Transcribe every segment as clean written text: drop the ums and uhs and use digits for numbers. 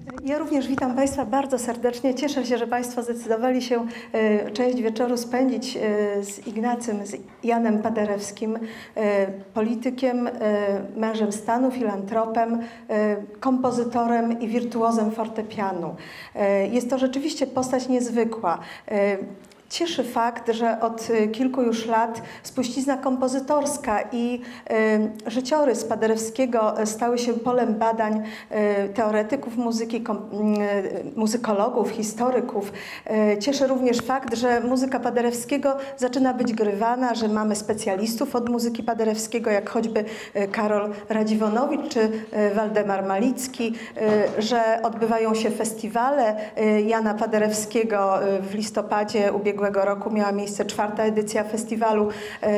Ja również witam Państwa bardzo serdecznie. Cieszę się, że Państwo zdecydowali się część wieczoru spędzić z Ignacym, z Janem Paderewskim, politykiem, mężem stanu, filantropem, kompozytorem i wirtuozem fortepianu. Jest to rzeczywiście postać niezwykła. Cieszy fakt, że od kilku już lat spuścizna kompozytorska i życiorys Paderewskiego stały się polem badań teoretyków muzyki, muzykologów, historyków. Cieszy również fakt, że muzyka Paderewskiego zaczyna być grywana, że mamy specjalistów od muzyki Paderewskiego, jak choćby Karol Radziwonowicz czy Waldemar Malicki, że odbywają się festiwale Jana Paderewskiego. W listopadzie ubiegłego roku miała miejsce 4. edycja festiwalu,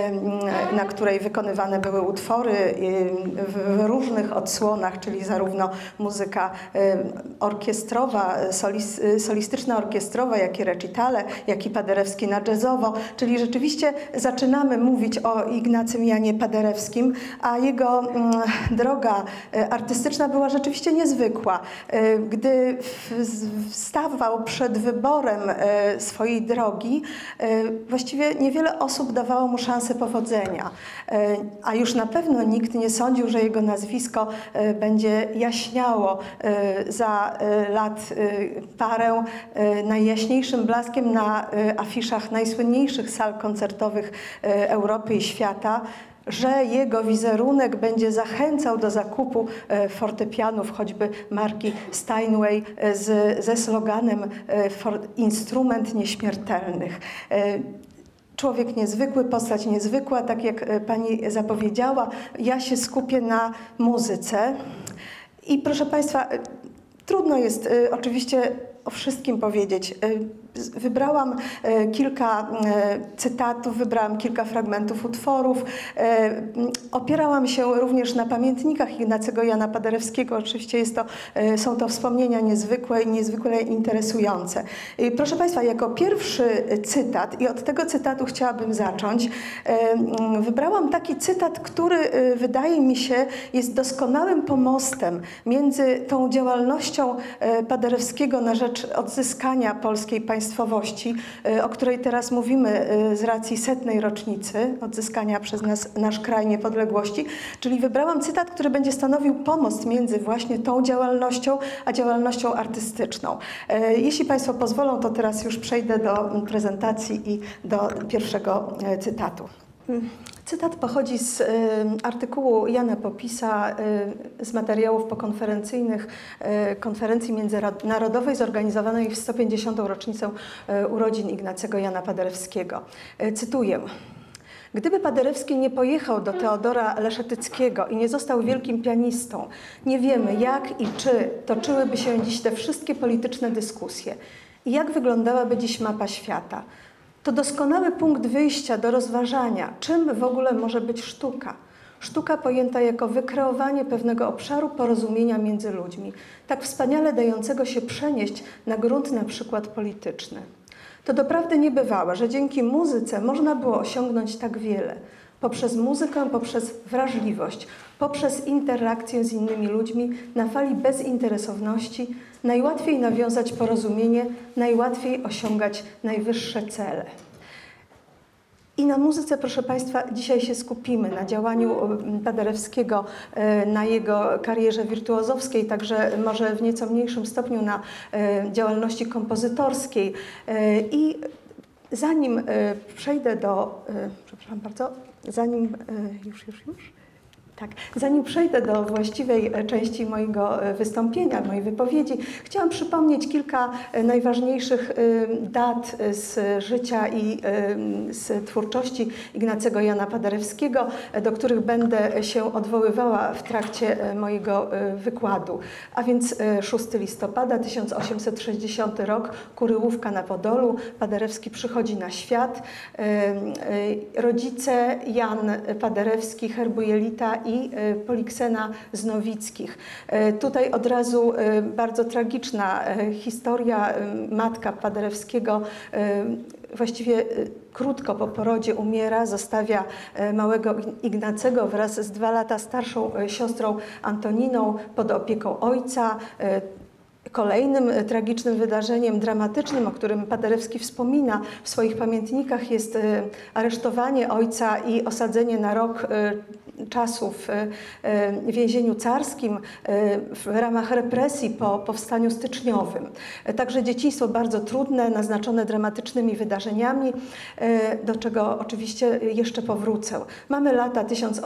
na której wykonywane były utwory w różnych odsłonach, czyli zarówno muzyka orkiestrowa, solistyczna orkiestrowa, jak i recitale, jak i Paderewski na jazzowo. Czyli rzeczywiście zaczynamy mówić o Ignacym Janie Paderewskim, a jego droga artystyczna była rzeczywiście niezwykła. Gdy stawał przed wyborem swojej drogi, właściwie niewiele osób dawało mu szansę powodzenia, a już na pewno nikt nie sądził, że jego nazwisko będzie jaśniało za lat parę najjaśniejszym blaskiem na afiszach najsłynniejszych sal koncertowych Europy i świata, że jego wizerunek będzie zachęcał do zakupu fortepianów, choćby marki Steinway ze sloganem instrument nieśmiertelnych. Człowiek niezwykły, postać niezwykła, tak jak pani zapowiedziała. Ja się skupię na muzyce i proszę Państwa, trudno jest oczywiście o wszystkim powiedzieć. Wybrałam kilka cytatów, wybrałam kilka fragmentów utworów. Opierałam się również na pamiętnikach Ignacego Jana Paderewskiego. Oczywiście są to wspomnienia niezwykłe i niezwykle interesujące. Proszę Państwa, jako pierwszy cytat, i od tego cytatu chciałabym zacząć, wybrałam taki cytat, który wydaje mi się jest doskonałym pomostem między tą działalnością Paderewskiego na rzecz odzyskania polskiej państwowości, o której teraz mówimy z racji 100. rocznicy odzyskania przez nasz kraj niepodległości. Czyli wybrałam cytat, który będzie stanowił pomost między właśnie tą działalnością, a działalnością artystyczną. Jeśli Państwo pozwolą, to teraz już przejdę do prezentacji i do pierwszego cytatu. Cytat pochodzi z artykułu Jana Popisa z materiałów pokonferencyjnych konferencji międzynarodowej zorganizowanej w 150. rocznicę urodzin Ignacego Jana Paderewskiego. Cytuję. Gdyby Paderewski nie pojechał do Teodora Leszetyckiego i nie został wielkim pianistą, nie wiemy jak i czy toczyłyby się dziś te wszystkie polityczne dyskusje i jak wyglądałaby dziś mapa świata. To doskonały punkt wyjścia do rozważania, czym w ogóle może być sztuka. Sztuka pojęta jako wykreowanie pewnego obszaru porozumienia między ludźmi, tak wspaniale dającego się przenieść na grunt na przykład polityczny. To doprawdy niebywałe, że dzięki muzyce można było osiągnąć tak wiele. Poprzez muzykę, poprzez wrażliwość, poprzez interakcję z innymi ludźmi na fali bezinteresowności najłatwiej nawiązać porozumienie, najłatwiej osiągać najwyższe cele. I na muzyce, proszę Państwa, dzisiaj się skupimy, na działaniu Paderewskiego, na jego karierze wirtuozowskiej, także może w nieco mniejszym stopniu na działalności kompozytorskiej. I zanim przejdę do... Przepraszam bardzo, zanim przejdę do właściwej części mojego wystąpienia, mojej wypowiedzi, chciałam przypomnieć kilka najważniejszych dat z życia i z twórczości Ignacego Jana Paderewskiego, do których będę się odwoływała w trakcie mojego wykładu. A więc 6 listopada 1860 rok, Kuryłówka na Podolu, Paderewski przychodzi na świat. Rodzice Jan Paderewski, herbujelita i Poliksena z Nowickich. Tutaj od razu bardzo tragiczna historia. Matka Paderewskiego właściwie krótko po porodzie umiera, zostawia małego Ignacego wraz z 2 lata starszą siostrą Antoniną pod opieką ojca. Kolejnym tragicznym wydarzeniem, dramatycznym, o którym Paderewski wspomina w swoich pamiętnikach, jest aresztowanie ojca i osadzenie na rok czasu w więzieniu carskim w ramach represji po powstaniu styczniowym. Także dzieciństwo bardzo trudne, naznaczone dramatycznymi wydarzeniami, do czego oczywiście jeszcze powrócę. Mamy lata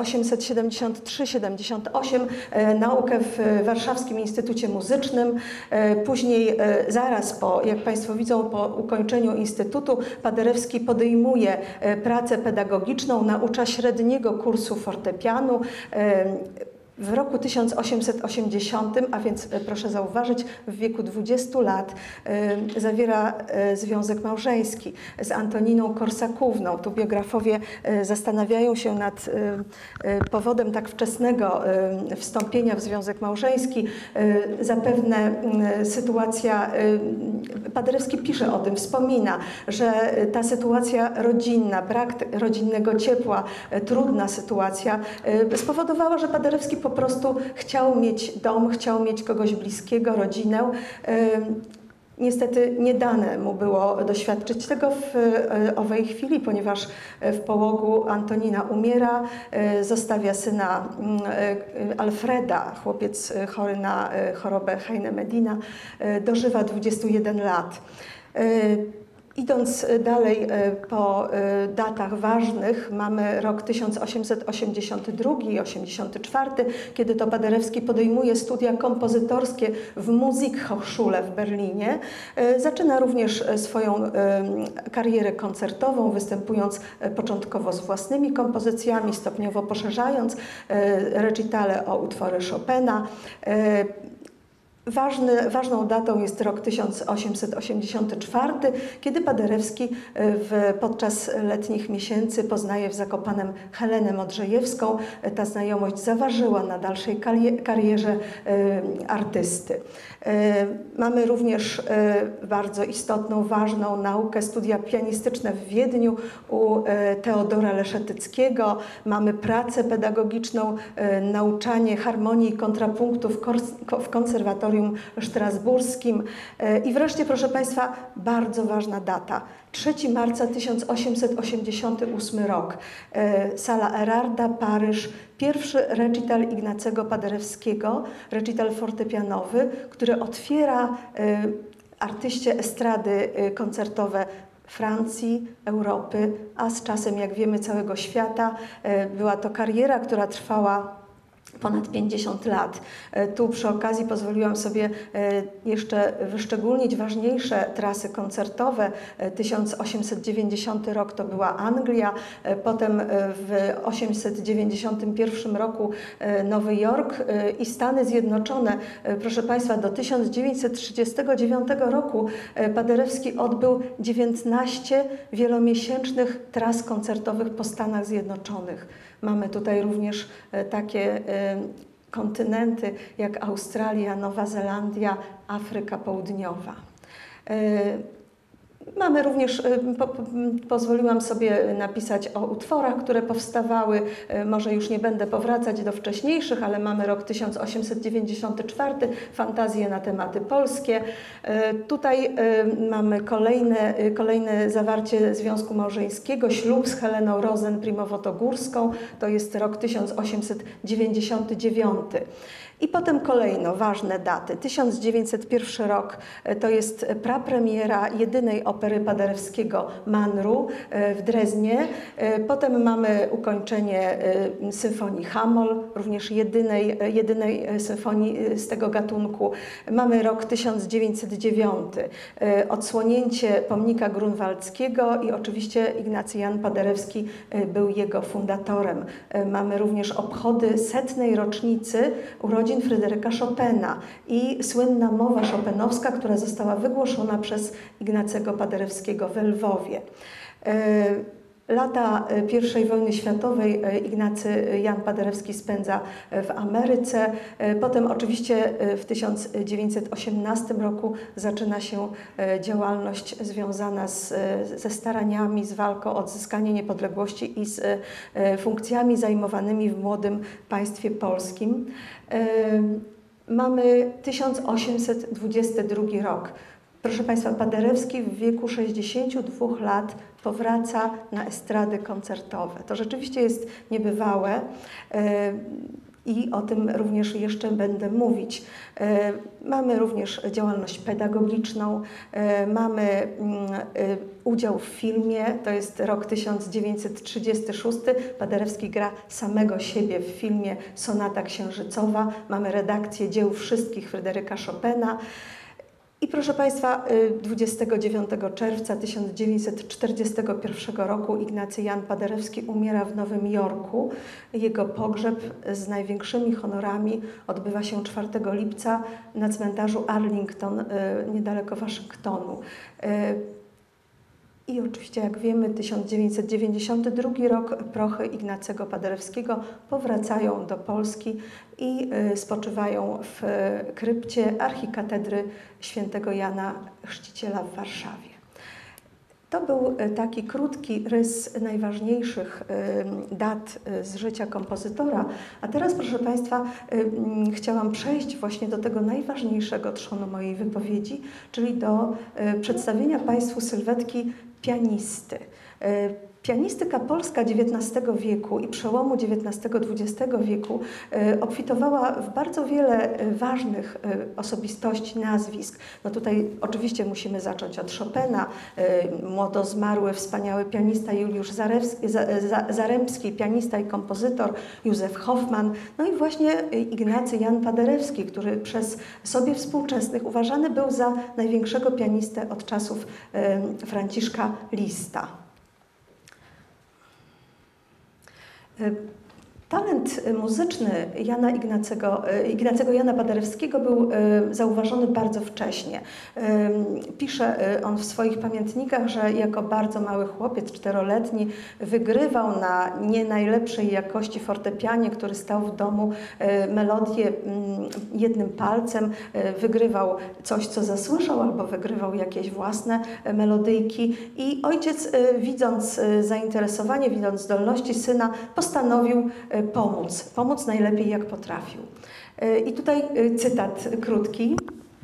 1873-78, naukę w Warszawskim Instytucie Muzycznym. Później, zaraz po, jak Państwo widzą, po ukończeniu Instytutu, Paderewski podejmuje pracę pedagogiczną, naucza średniego kursu fortepianu. W roku 1880, a więc proszę zauważyć, w wieku 20 lat zawiera związek małżeński z Antoniną Korsakówną. Tu biografowie zastanawiają się nad powodem tak wczesnego wstąpienia w związek małżeński. Zapewne sytuacja, Paderewski pisze o tym, wspomina, że ta sytuacja rodzinna, brak rodzinnego ciepła, trudna sytuacja spowodowała, że Paderewski po prostu chciał mieć dom, chciał mieć kogoś bliskiego, rodzinę. Niestety nie dane mu było doświadczyć tego w owej chwili, ponieważ w połogu Antonina umiera, zostawia syna Alfreda, chłopiec chory na chorobę Heine-Medina, dożywa 21 lat. Idąc dalej po datach ważnych, mamy rok 1882 i 1884, kiedy to Paderewski podejmuje studia kompozytorskie w Musikhochschule w Berlinie. Zaczyna również swoją karierę koncertową, występując początkowo z własnymi kompozycjami, stopniowo poszerzając recitale o utwory Chopina. Ważną datą jest rok 1884, kiedy Paderewski podczas letnich miesięcy poznaje w Zakopanem Helenę Modrzejewską. Ta znajomość zaważyła na dalszej karierze artysty. Mamy również bardzo istotną, ważną naukę, studia pianistyczne w Wiedniu u Teodora Leszetyckiego. Mamy pracę pedagogiczną, nauczanie harmonii i kontrapunktów w konserwatorium strasburskim. I wreszcie, proszę Państwa, bardzo ważna data. 3 marca 1888 rok. Sala Erarda, Paryż. Pierwszy recital Ignacego Paderewskiego, recital fortepianowy, który otwiera artyście estrady koncertowe Francji, Europy, a z czasem, jak wiemy, całego świata. Była to kariera, która trwała ponad 50 lat. Tu przy okazji pozwoliłam sobie jeszcze wyszczególnić ważniejsze trasy koncertowe. 1890 rok to była Anglia, potem w 1891 roku Nowy Jork i Stany Zjednoczone. Proszę Państwa, do 1939 roku Paderewski odbył 19 wielomiesięcznych tras koncertowych po Stanach Zjednoczonych. Mamy tutaj również takie kontynenty jak Australia, Nowa Zelandia, Afryka Południowa. Mamy również, pozwoliłam sobie napisać o utworach, które powstawały. Może już nie będę powracać do wcześniejszych, ale mamy rok 1894, fantazje na tematy polskie. Tutaj mamy kolejne zawarcie związku małżeńskiego, ślub z Heleną Rosen-Primowotogórską, to jest rok 1899. I potem kolejno ważne daty. 1901 rok to jest prapremiera jedynej opery Paderewskiego Manru w Dreznie. Potem mamy ukończenie symfonii Hamol, również jedynej symfonii z tego gatunku. Mamy rok 1909, odsłonięcie pomnika grunwaldzkiego i oczywiście Ignacy Jan Paderewski był jego fundatorem. Mamy również obchody 100. rocznicy urodzin Fryderyka Chopina i słynna mowa chopinowska, która została wygłoszona przez Ignacego Paderewskiego w Lwowie. Lata I wojny światowej Ignacy Jan Paderewski spędza w Ameryce. Potem oczywiście w 1918 roku zaczyna się działalność związana ze staraniami, z walką o odzyskanie niepodległości i z funkcjami zajmowanymi w młodym państwie polskim. Mamy 1822 rok. Proszę Państwa, Paderewski w wieku 62 lat powraca na estrady koncertowe. To rzeczywiście jest niebywałe i o tym również jeszcze będę mówić. Mamy również działalność pedagogiczną, mamy udział w filmie, to jest rok 1936. Paderewski gra samego siebie w filmie Sonata Księżycowa. Mamy redakcję dzieł wszystkich Fryderyka Chopina. I proszę Państwa, 29 czerwca 1941 roku Ignacy Jan Paderewski umiera w Nowym Jorku. Jego pogrzeb z największymi honorami odbywa się 4 lipca na cmentarzu Arlington, niedaleko Waszyngtonu. I oczywiście, jak wiemy, 1992 rok prochy Ignacego Paderewskiego powracają do Polski i spoczywają w krypcie archikatedry świętego Jana Chrzciciela w Warszawie. To był taki krótki rys najważniejszych dat z życia kompozytora, a teraz, proszę Państwa, chciałam przejść właśnie do tego najważniejszego trzonu mojej wypowiedzi, czyli do przedstawienia Państwu sylwetki pianisty. Pianistyka polska XIX wieku i przełomu XIX-XX wieku obfitowała w bardzo wiele ważnych osobistości, nazwisk. No tutaj oczywiście musimy zacząć od Chopina, młodo zmarły wspaniały pianista Juliusz Zarembski, pianista i kompozytor Józef Hoffman, no i właśnie Ignacy Jan Paderewski, który przez sobie współczesnych uważany był za największego pianistę od czasów Franciszka Liszta. Talent muzyczny Ignacego Jana Paderewskiego był zauważony bardzo wcześnie. Pisze on w swoich pamiętnikach, że jako bardzo mały chłopiec, 4-letni, wygrywał na nie najlepszej jakości fortepianie, który stał w domu, melodię jednym palcem, wygrywał coś, co zasłyszał, albo wygrywał jakieś własne melodyjki. I ojciec, widząc zainteresowanie, widząc zdolności syna, postanowił pomóc najlepiej jak potrafił. I tutaj cytat krótki.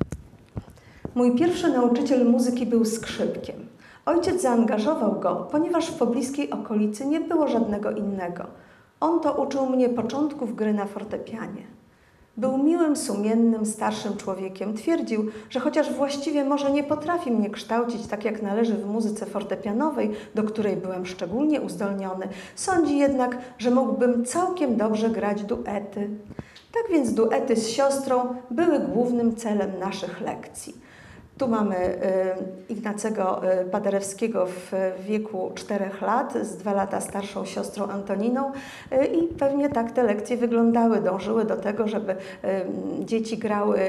Mój pierwszy nauczyciel muzyki był skrzypkiem. Ojciec zaangażował go, ponieważ w pobliskiej okolicy nie było żadnego innego. On to uczył mnie początków gry na fortepianie. Był miłym, sumiennym, starszym człowiekiem. Twierdził, że chociaż właściwie może nie potrafi mnie kształcić tak jak należy w muzyce fortepianowej, do której byłem szczególnie uzdolniony, sądzi jednak, że mógłbym całkiem dobrze grać duety. Tak więc duety z siostrą były głównym celem naszych lekcji. Tu mamy Ignacego Paderewskiego w wieku 4 lat, z 2 lata starszą siostrą Antoniną i pewnie tak te lekcje wyglądały. Dążyły do tego, żeby dzieci grały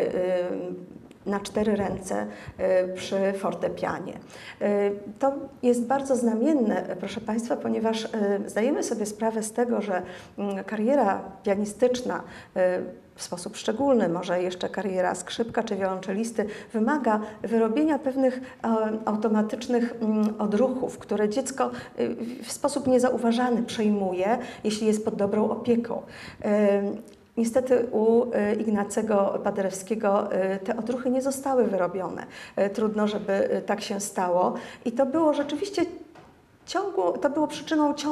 na 4 ręce przy fortepianie. To jest bardzo znamienne, proszę Państwa, ponieważ zdajemy sobie sprawę z tego, że kariera pianistyczna w sposób szczególny, może jeszcze kariera skrzypka czy wiolonczelisty, wymaga wyrobienia pewnych automatycznych odruchów, które dziecko w sposób niezauważany przejmuje, jeśli jest pod dobrą opieką. Niestety u Ignacego Paderewskiego te odruchy nie zostały wyrobione. Trudno, żeby tak się stało. I to było rzeczywiście przyczyną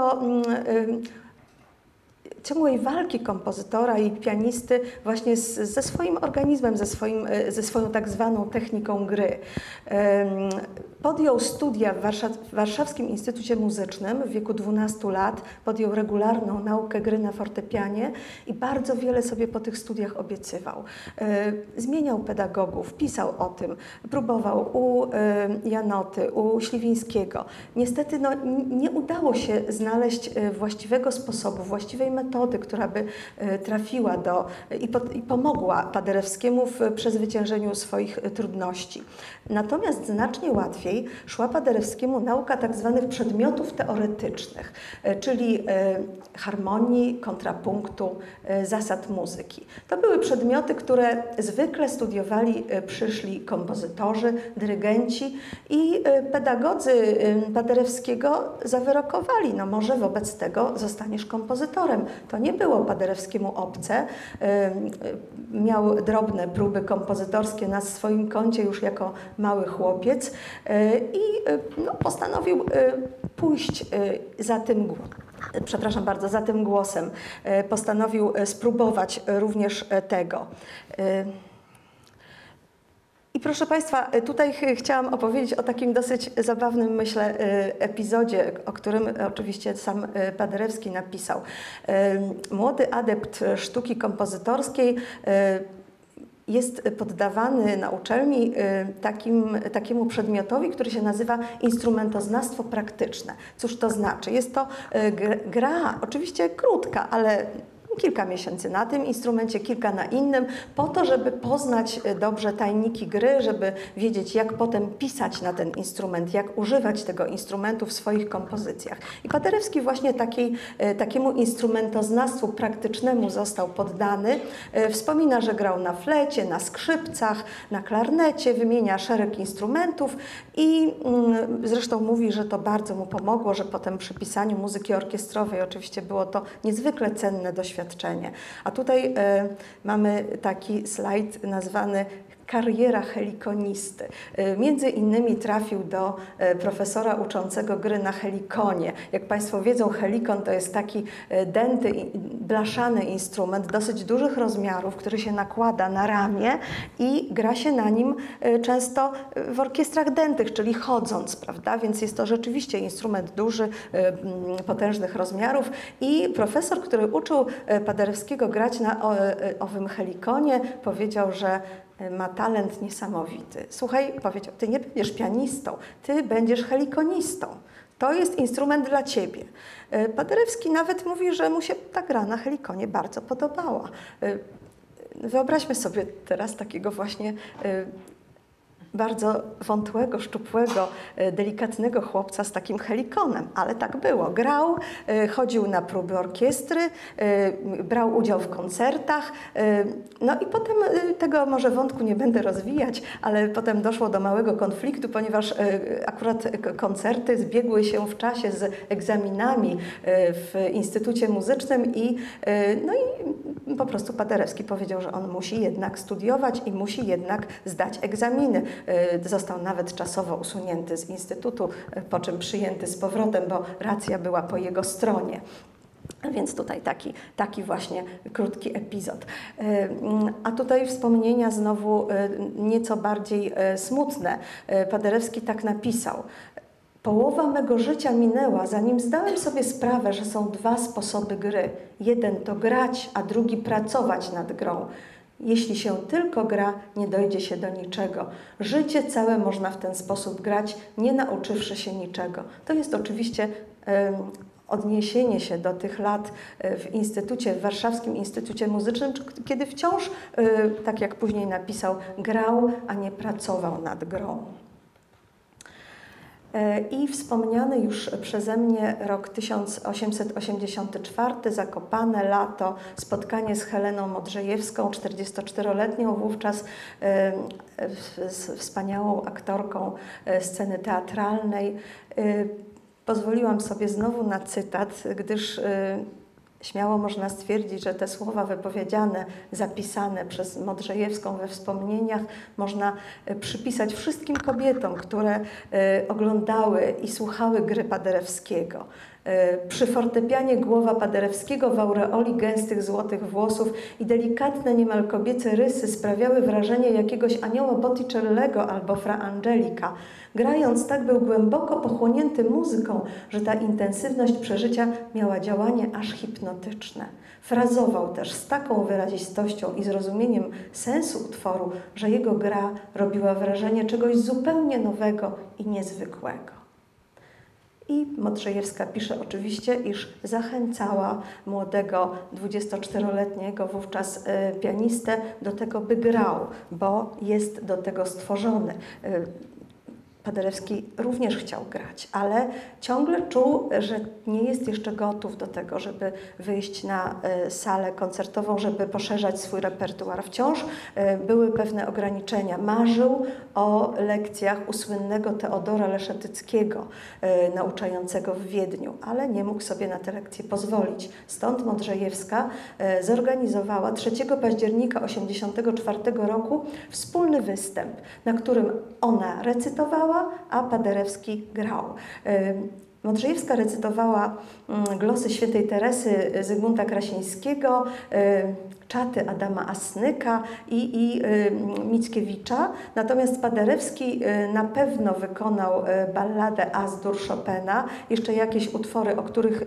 ciągłej walki kompozytora i pianisty właśnie ze swoim organizmem, ze swoją tak zwaną techniką gry. Podjął studia w Warszawskim Instytucie Muzycznym w wieku 12 lat, podjął regularną naukę gry na fortepianie i bardzo wiele sobie po tych studiach obiecywał. Zmieniał pedagogów, pisał o tym, próbował u Janoty, u Śliwińskiego. Niestety nie udało się znaleźć właściwego sposobu, właściwej metody, która by trafiła i pomogła Paderewskiemu w przezwyciężeniu swoich trudności. Natomiast znacznie łatwiej szła Paderewskiemu nauka tak zwanych przedmiotów teoretycznych, czyli harmonii, kontrapunktu, zasad muzyki. To były przedmioty, które zwykle studiowali przyszli kompozytorzy, dyrygenci i pedagodzy Paderewskiego zawyrokowali, no może wobec tego zostaniesz kompozytorem, To nie było Paderewskiemu obce. Miał drobne próby kompozytorskie na swoim koncie już jako mały chłopiec i postanowił pójść za tym za tym głosem. Postanowił spróbować również tego. I proszę Państwa, tutaj chciałam opowiedzieć o takim dosyć zabawnym, myślę, epizodzie, o którym oczywiście sam Paderewski napisał. Młody adept sztuki kompozytorskiej jest poddawany na uczelni takiemu przedmiotowi, który się nazywa instrumentoznawstwo praktyczne. Cóż to znaczy? Jest to gra, oczywiście krótka, ale kilka miesięcy na tym instrumencie, kilka na innym, po to, żeby poznać dobrze tajniki gry, żeby wiedzieć, jak potem pisać na ten instrument, jak używać tego instrumentu w swoich kompozycjach. I Paderewski właśnie takiemu instrumentoznawstwu praktycznemu został poddany. Wspomina, że grał na flecie, na skrzypcach, na klarnecie, wymienia szereg instrumentów i zresztą mówi, że to bardzo mu pomogło, że potem przy pisaniu muzyki orkiestrowej oczywiście było to niezwykle cenne doświadczenie. A tutaj mamy taki slajd nazwany kariera helikonisty. Między innymi trafił do profesora uczącego gry na helikonie. Jak Państwo wiedzą, helikon to jest taki dęty, blaszany instrument dosyć dużych rozmiarów, który się nakłada na ramię i gra się na nim często w orkiestrach dętych, czyli chodząc, prawda? Więc jest to rzeczywiście instrument duży, potężnych rozmiarów i profesor, który uczył Paderewskiego grać na owym helikonie, powiedział, że ma talent niesamowity. Słuchaj, powiedział, ty nie będziesz pianistą, ty będziesz helikonistą. To jest instrument dla ciebie. Paderewski nawet mówi, że mu się ta gra na helikonie bardzo podobała. Wyobraźmy sobie teraz takiego właśnie bardzo wątłego, szczupłego, delikatnego chłopca z takim helikonem, ale tak było. Grał, chodził na próby orkiestry, brał udział w koncertach, no i potem tego może wątku nie będę rozwijać, ale potem doszło do małego konfliktu, ponieważ akurat koncerty zbiegły się w czasie z egzaminami w Instytucie Muzycznym i po prostu Paderewski powiedział, że on musi jednak studiować i musi jednak zdać egzaminy. Został nawet czasowo usunięty z instytutu, po czym przyjęty z powrotem, bo racja była po jego stronie. Więc tutaj taki właśnie krótki epizod. A tutaj wspomnienia znowu nieco bardziej smutne. Paderewski tak napisał. Połowa mego życia minęła, zanim zdałem sobie sprawę, że są dwa sposoby gry. Jeden to grać, a drugi pracować nad grą. Jeśli się tylko gra, nie dojdzie się do niczego. Życie całe można w ten sposób grać, nie nauczywszy się niczego. To jest oczywiście odniesienie się do tych lat w Warszawskim Instytucie Muzycznym, kiedy wciąż, tak jak później napisał, grał, a nie pracował nad grą. I wspomniany już przeze mnie rok 1884, Zakopane, lato, spotkanie z Heleną Modrzejewską, 44-letnią wówczas wspaniałą aktorką sceny teatralnej. Pozwoliłam sobie znowu na cytat, gdyż śmiało można stwierdzić, że te słowa wypowiedziane, zapisane przez Modrzejewską we wspomnieniach można przypisać wszystkim kobietom, które oglądały i słuchały gry Paderewskiego. Przy fortepianie głowa Paderewskiego w aureoli gęstych złotych włosów i delikatne, niemal kobiece rysy sprawiały wrażenie jakiegoś anioła Botticellego albo Fra Angelika. Grając tak był głęboko pochłonięty muzyką, że ta intensywność przeżycia miała działanie aż hipnotyczne. Frazował też z taką wyrazistością i zrozumieniem sensu utworu, że jego gra robiła wrażenie czegoś zupełnie nowego i niezwykłego. I Modrzejewska pisze oczywiście, iż zachęcała młodego 24-letniego wówczas pianistę do tego, by grał, bo jest do tego stworzony. Paderewski również chciał grać, ale ciągle czuł, że nie jest jeszcze gotów do tego, żeby wyjść na salę koncertową, żeby poszerzać swój repertuar. Wciąż były pewne ograniczenia. Marzył o lekcjach u słynnego Teodora Leszetyckiego, nauczającego w Wiedniu, ale nie mógł sobie na te lekcje pozwolić. Stąd Modrzejewska zorganizowała 3 października 1984 roku wspólny występ, na którym ona recytowała, a Paderewski grał. Modrzejewska recytowała glosy świętej Teresy Zygmunta Krasińskiego, czaty Adama Asnyka i Mickiewicza, Natomiast Paderewski na pewno wykonał balladę As-dur Chopina, jeszcze jakieś utwory, o których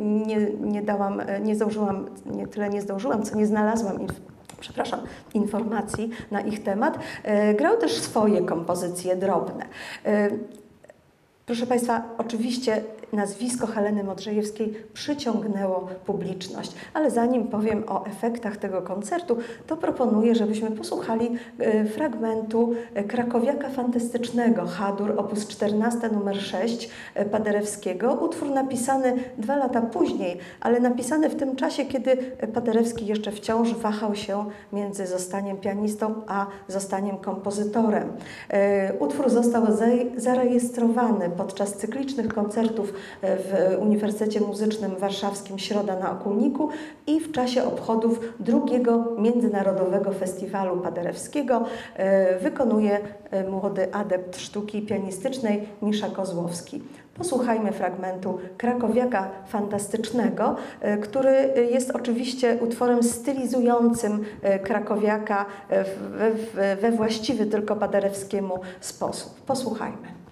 nie zdążyłam, co nie znalazłam informacji na ich temat. Grał też swoje kompozycje drobne. Proszę Państwa, oczywiście nazwisko Heleny Modrzejewskiej przyciągnęło publiczność, ale zanim powiem o efektach tego koncertu, to proponuję, żebyśmy posłuchali fragmentu Krakowiaka Fantastycznego, H-dur, op. 14, numer 6 Paderewskiego. Utwór napisany 2 lata później, ale napisany w tym czasie, kiedy Paderewski jeszcze wciąż wahał się między zostaniem pianistą a zostaniem kompozytorem. Utwór został zarejestrowany podczas cyklicznych koncertów w Uniwersytecie Muzycznym Warszawskim Środa na Okulniku i w czasie obchodów drugiego Międzynarodowego Festiwalu Paderewskiego wykonuje młody adept sztuki pianistycznej Misza Kozłowski. Posłuchajmy fragmentu Krakowiaka Fantastycznego, który jest oczywiście utworem stylizującym Krakowiaka we właściwy tylko Paderewskiemu sposób. Posłuchajmy.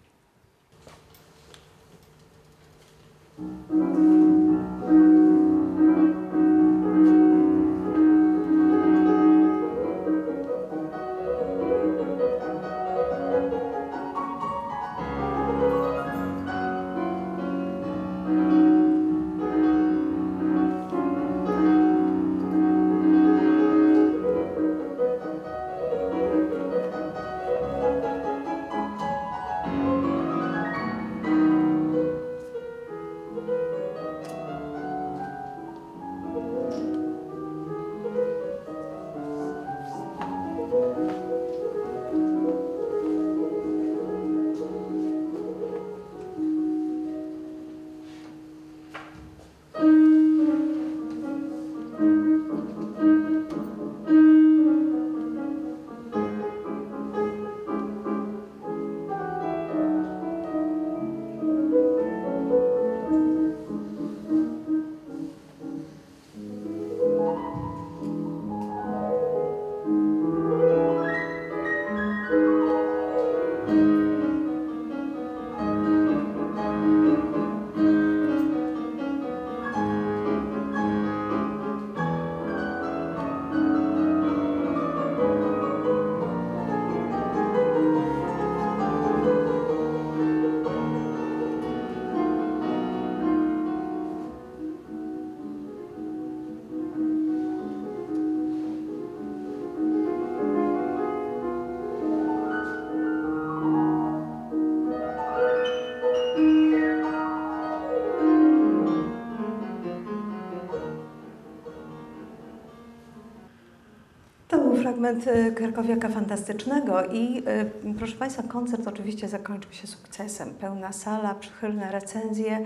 Fragment Krakowiaka Fantastycznego i proszę Państwa, koncert oczywiście zakończył się sukcesem. Pełna sala, przychylne recenzje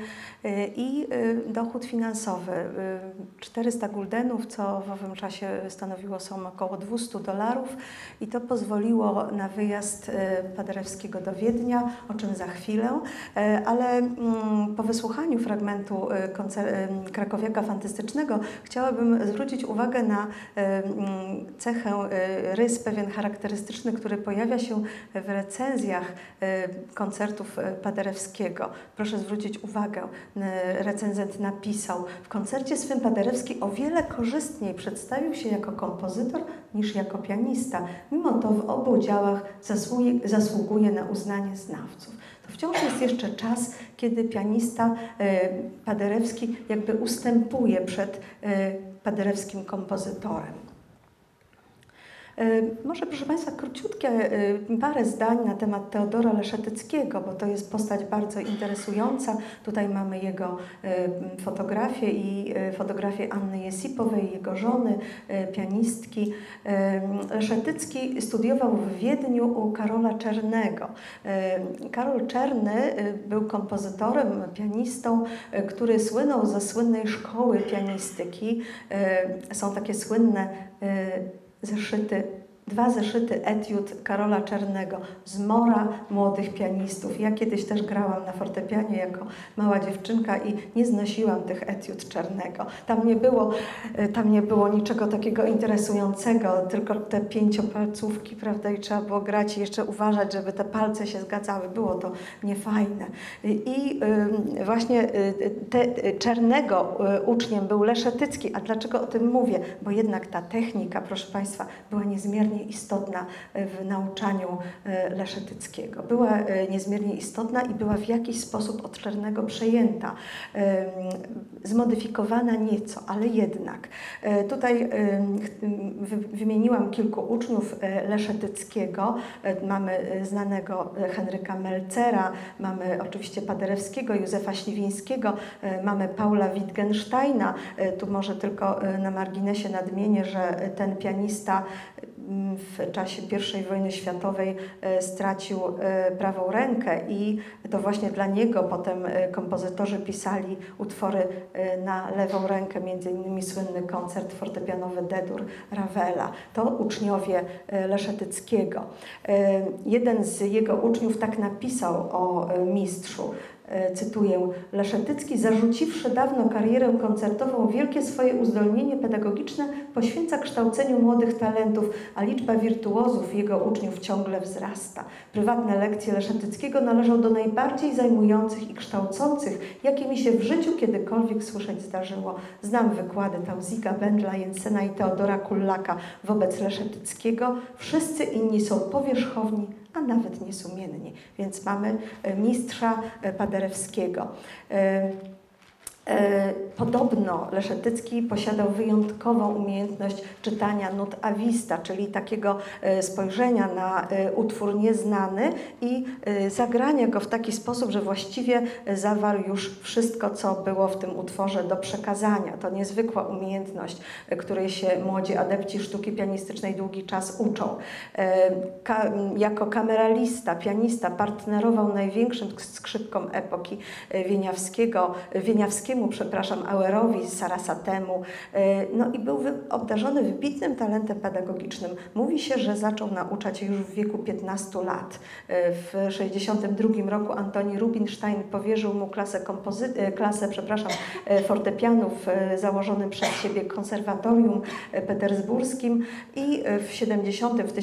i dochód finansowy. 400 guldenów, co w owym czasie stanowiło sumę około $200 i to pozwoliło na wyjazd Paderewskiego do Wiednia, o czym za chwilę, ale po wysłuchaniu fragmentu Krakowiaka Fantastycznego chciałabym zwrócić uwagę na cechę, rys pewien charakterystyczny, który pojawia się w recenzjach koncertów Paderewskiego. Proszę zwrócić uwagę, recenzent napisał: w koncercie swym Paderewski o wiele korzystniej przedstawił się jako kompozytor niż jako pianista. Mimo to w obu działach zasługuje na uznanie znawców. To wciąż jest jeszcze czas, kiedy pianista Paderewski jakby ustępuje przed paderewskim kompozytorem. Może, proszę Państwa, króciutkie parę zdań na temat Teodora Leszetyckiego, bo to jest postać bardzo interesująca. Tutaj mamy jego fotografię i fotografię Anny Jesipowej, jego żony, pianistki. Leszetycki studiował w Wiedniu u Karola Czernego. Karol Czerny był kompozytorem, pianistą, który słynął ze słynnej szkoły pianistyki. Są takie słynne zeszyty, 2 zeszyty etiud Karola Czernego, zmora młodych pianistów. Ja kiedyś też grałam na fortepianie jako mała dziewczynka i nie znosiłam tych etiud Czernego. Tam nie było niczego takiego interesującego, tylko te 5-palcówki, prawda, i trzeba było grać i jeszcze uważać, żeby te palce się zgadzały. Było to niefajne. I właśnie Czernego uczniem był Leszetycki. A dlaczego o tym mówię? Bo jednak ta technika, proszę Państwa, była niezmiernie istotna w nauczaniu Leszetyckiego. Była niezmiernie istotna i była w jakiś sposób od Czernego przejęta. Zmodyfikowana nieco, ale jednak. Tutaj wymieniłam kilku uczniów Leszetyckiego. Mamy znanego Henryka Melcera, mamy oczywiście Paderewskiego, Józefa Śliwińskiego, mamy Paula Wittgensteina. Tu może tylko na marginesie nadmienię, że ten pianista w czasie I wojny światowej stracił prawą rękę i to właśnie dla niego potem kompozytorzy pisali utwory na lewą rękę, między innymi słynny koncert fortepianowy D-dur Ravela. To uczniowie Leszetyckiego. Jeden z jego uczniów tak napisał o mistrzu. Cytuję: Leszetycki, zarzuciwszy dawno karierę koncertową, wielkie swoje uzdolnienie pedagogiczne poświęca kształceniu młodych talentów, a liczba wirtuozów jego uczniów ciągle wzrasta. Prywatne lekcje Leszetyckiego należą do najbardziej zajmujących i kształcących, jakie mi się w życiu kiedykolwiek słyszeć zdarzyło. Znam wykłady Tauziga, Bendla, Jensena i Teodora Kullaka wobec Leszetyckiego. Wszyscy inni są powierzchowni, a nawet niesumienni. Więc mamy mistrza Paderewskiego. Podobno Leszetycki posiadał wyjątkową umiejętność czytania nut a vista, czyli takiego spojrzenia na utwór nieznany i zagrania go w taki sposób, że właściwie zawarł już wszystko, co było w tym utworze do przekazania. To niezwykła umiejętność, której się młodzi adepci sztuki pianistycznej długi czas uczą. Jako kameralista, pianista partnerował największym skrzypkom epoki Wieniawskiemu, Auerowi, Sarasatemu, no i był obdarzony wybitnym talentem pedagogicznym. Mówi się, że zaczął nauczać się już w wieku 15 lat. W 1962 roku Antoni Rubinstein powierzył mu klasę fortepianu w założonym przez siebie konserwatorium petersburskim i w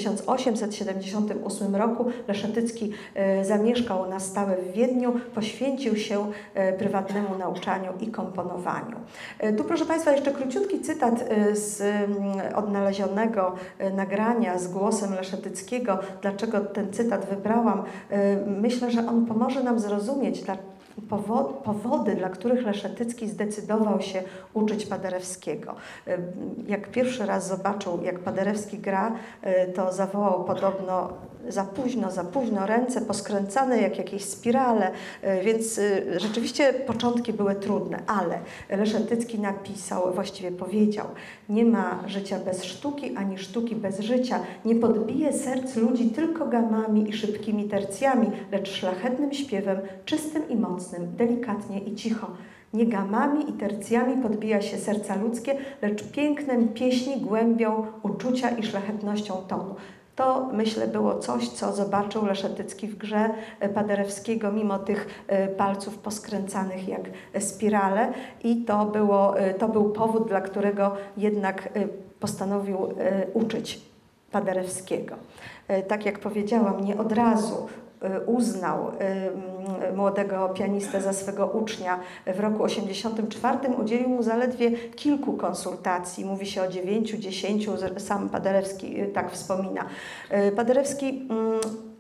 1878 roku Leszetycki zamieszkał na stałe w Wiedniu, poświęcił się prywatnemu nauczaniu i komponowaniu. Tu, proszę Państwa, jeszcze króciutki cytat z odnalezionego nagrania z głosem Leszetyckiego. Dlaczego ten cytat wybrałam? Myślę, że on pomoże nam zrozumieć powody, dla których Leszetycki zdecydował się uczyć Paderewskiego. Jak pierwszy raz zobaczył, jak Paderewski gra, to zawołał podobno: za późno, ręce poskręcane jak jakieś spirale, więc rzeczywiście początki były trudne, ale Leszetycki napisał, właściwie powiedział: nie ma życia bez sztuki, ani sztuki bez życia. Nie podbije serc ludzi tylko gamami i szybkimi tercjami, lecz szlachetnym śpiewem, czystym i mocnym, delikatnie i cicho. Nie gamami i tercjami podbija się serca ludzkie, lecz pięknem pieśni, głębią uczucia i szlachetnością tonu. To, myślę, było coś, co zobaczył Leszetycki w grze Paderewskiego, mimo tych palców poskręcanych jak spirale, i to był powód, dla którego jednak postanowił uczyć Paderewskiego. Tak jak powiedziałam, nie od razu uznał młodego pianistę za swego ucznia. W roku 1984 udzielił mu zaledwie kilku konsultacji. Mówi się o 9, 10, sam Paderewski tak wspomina. Paderewski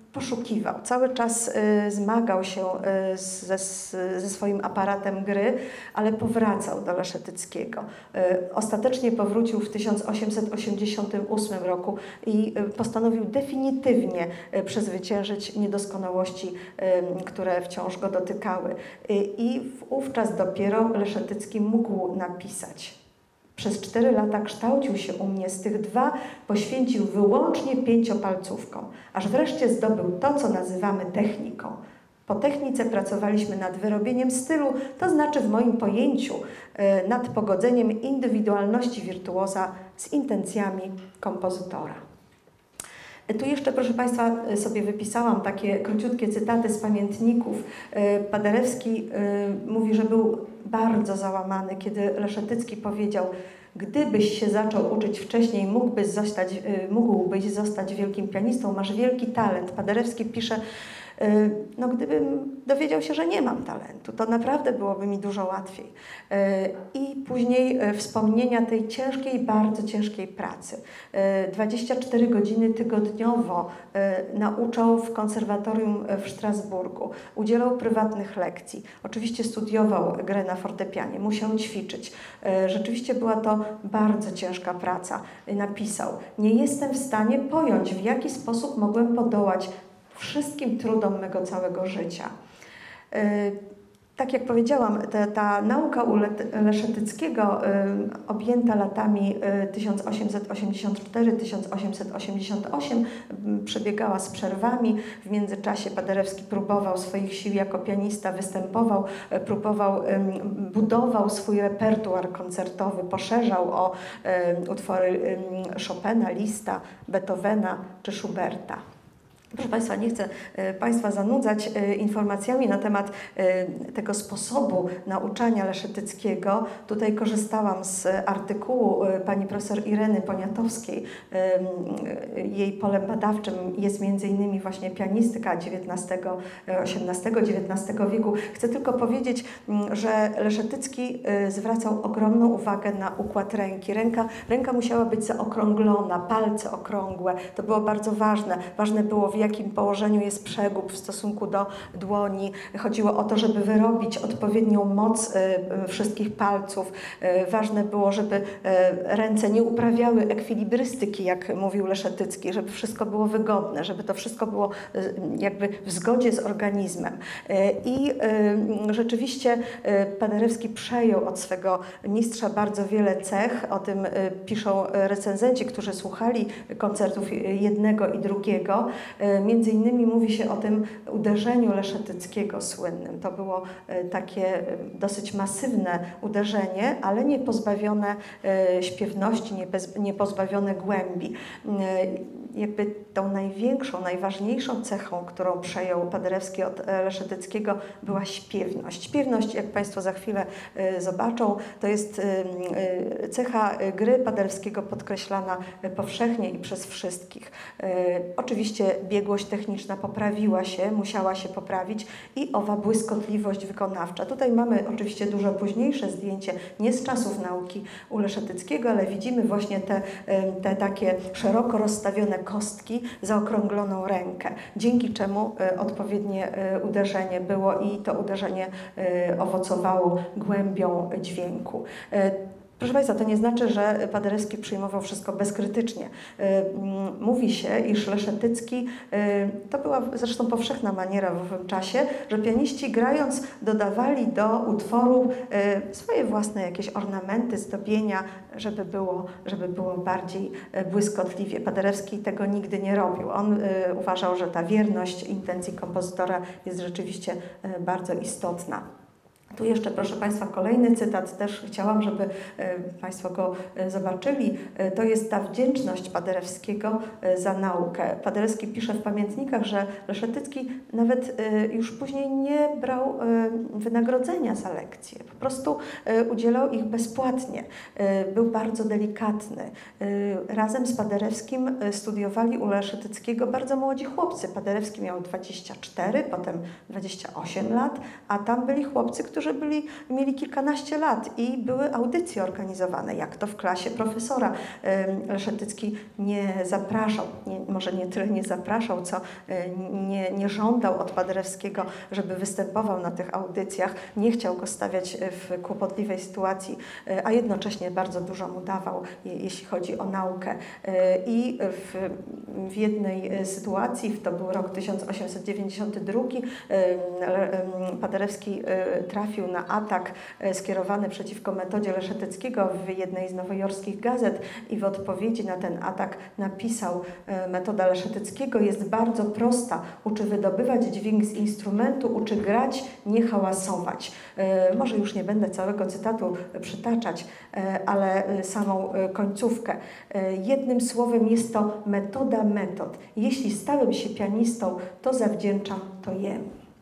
poszukiwał, cały czas zmagał się ze swoim aparatem gry, ale powracał do Leszetyckiego. Ostatecznie powrócił w 1888 roku i postanowił definitywnie przezwyciężyć niedoskonałości, które wciąż go dotykały. I wówczas dopiero Leszetycki mógł napisać: przez 4 lata kształcił się u mnie, z tych 2 poświęcił wyłącznie 5-palcówkom, aż wreszcie zdobył to, co nazywamy techniką. Po technice pracowaliśmy nad wyrobieniem stylu, to znaczy w moim pojęciu nad pogodzeniem indywidualności wirtuoza z intencjami kompozytora. Tu jeszcze, proszę Państwa, sobie wypisałam takie króciutkie cytaty z pamiętników. Paderewski mówi, że był bardzo załamany, kiedy Leszetycki powiedział: gdybyś się zaczął uczyć wcześniej, mógłbyś zostać wielkim pianistą, masz wielki talent. Paderewski pisze: no gdybym dowiedział się, że nie mam talentu, to naprawdę byłoby mi dużo łatwiej. I później wspomnienia tej ciężkiej, bardzo ciężkiej pracy. 24 godziny tygodniowo nauczał w konserwatorium w Strasburgu, udzielał prywatnych lekcji, oczywiście studiował grę na fortepianie, musiał ćwiczyć. Rzeczywiście była to bardzo ciężka praca. Napisał: nie jestem w stanie pojąć, w jaki sposób mogłem podołać wszystkim trudom mego całego życia. Tak jak powiedziałam, ta nauka u Leszetyckiego, objęta latami 1884-1888, przebiegała z przerwami. W międzyczasie Paderewski próbował swoich sił jako pianista, występował, budował swój repertuar koncertowy, poszerzał o utwory Chopina, Liszta, Beethovena czy Schuberta. Proszę Państwa, nie chcę Państwa zanudzać informacjami na temat tego sposobu nauczania Leszetyckiego. Tutaj korzystałam z artykułu pani profesor Ireny Poniatowskiej. Jej polem badawczym jest m.in. właśnie pianistyka XVIII-XIX wieku. Chcę tylko powiedzieć, że Leszetycki zwracał ogromną uwagę na układ ręki. Ręka musiała być zaokrąglona, palce okrągłe. To było bardzo ważne. Ważne było, w jakim położeniu jest przegub w stosunku do dłoni. Chodziło o to, żeby wyrobić odpowiednią moc wszystkich palców. Ważne było, żeby ręce nie uprawiały ekwilibrystyki, jak mówił Leszetycki, żeby wszystko było wygodne, żeby to wszystko było jakby w zgodzie z organizmem. I rzeczywiście Paderewski przejął od swego mistrza bardzo wiele cech. O tym piszą recenzenci, którzy słuchali koncertów jednego i drugiego. Między innymi mówi się o tym uderzeniu Leszetyckiego słynnym. To było takie dosyć masywne uderzenie, ale nie pozbawione śpiewności, nie pozbawione głębi. Jakby tą największą, najważniejszą cechą, którą przejął Paderewski od Leszetyckiego, była śpiewność. Śpiewność, jak Państwo za chwilę zobaczą, to jest cecha gry Paderewskiego podkreślana powszechnie i przez wszystkich. Oczywiście biegłość techniczna poprawiła się, musiała się poprawić i owa błyskotliwość wykonawcza. Tutaj mamy oczywiście dużo późniejsze zdjęcie, nie z czasów nauki u Leszetyckiego, ale widzimy właśnie te takie szeroko rozstawione kostki, zaokrągloną rękę, dzięki czemu odpowiednie uderzenie było i to uderzenie owocowało głębią dźwięku. Proszę Państwa, to nie znaczy, że Paderewski przyjmował wszystko bezkrytycznie. Mówi się, iż Leszetycki, to była zresztą powszechna maniera w owym czasie, że pianiści grając dodawali do utworu swoje własne jakieś ornamenty, zdobienia, żeby było bardziej błyskotliwie. Paderewski tego nigdy nie robił. On uważał, że ta wierność intencji kompozytora jest rzeczywiście bardzo istotna. Tu jeszcze, proszę Państwa, kolejny cytat, też chciałam, żeby Państwo go zobaczyli. To jest ta wdzięczność Paderewskiego za naukę. Paderewski pisze w pamiętnikach, że Leszetycki nawet już później nie brał wynagrodzenia za lekcje. Po prostu udzielał ich bezpłatnie. Był bardzo delikatny. Razem z Paderewskim studiowali u Leszetyckiego bardzo młodzi chłopcy. Paderewski miał 24, potem 28 lat, a tam byli chłopcy, którzy którzy mieli kilkanaście lat i były audycje organizowane, jak to w klasie profesora. Leszetycki nie zapraszał, może nie tyle nie zapraszał, co nie żądał od Paderewskiego, żeby występował na tych audycjach, nie chciał go stawiać w kłopotliwej sytuacji, a jednocześnie bardzo dużo mu dawał, jeśli chodzi o naukę. I w jednej sytuacji, to był rok 1892, Paderewski trafił na atak skierowany przeciwko metodzie Leszetyckiego w jednej z nowojorskich gazet i w odpowiedzi na ten atak napisał: metoda Leszetyckiego jest bardzo prosta, uczy wydobywać dźwięk z instrumentu, uczy grać, nie hałasować. Może już nie będę całego cytatu przytaczać, ale samą końcówkę. Jednym słowem jest to metoda metod. Jeśli stałem się pianistą, to zawdzięczam to jemu.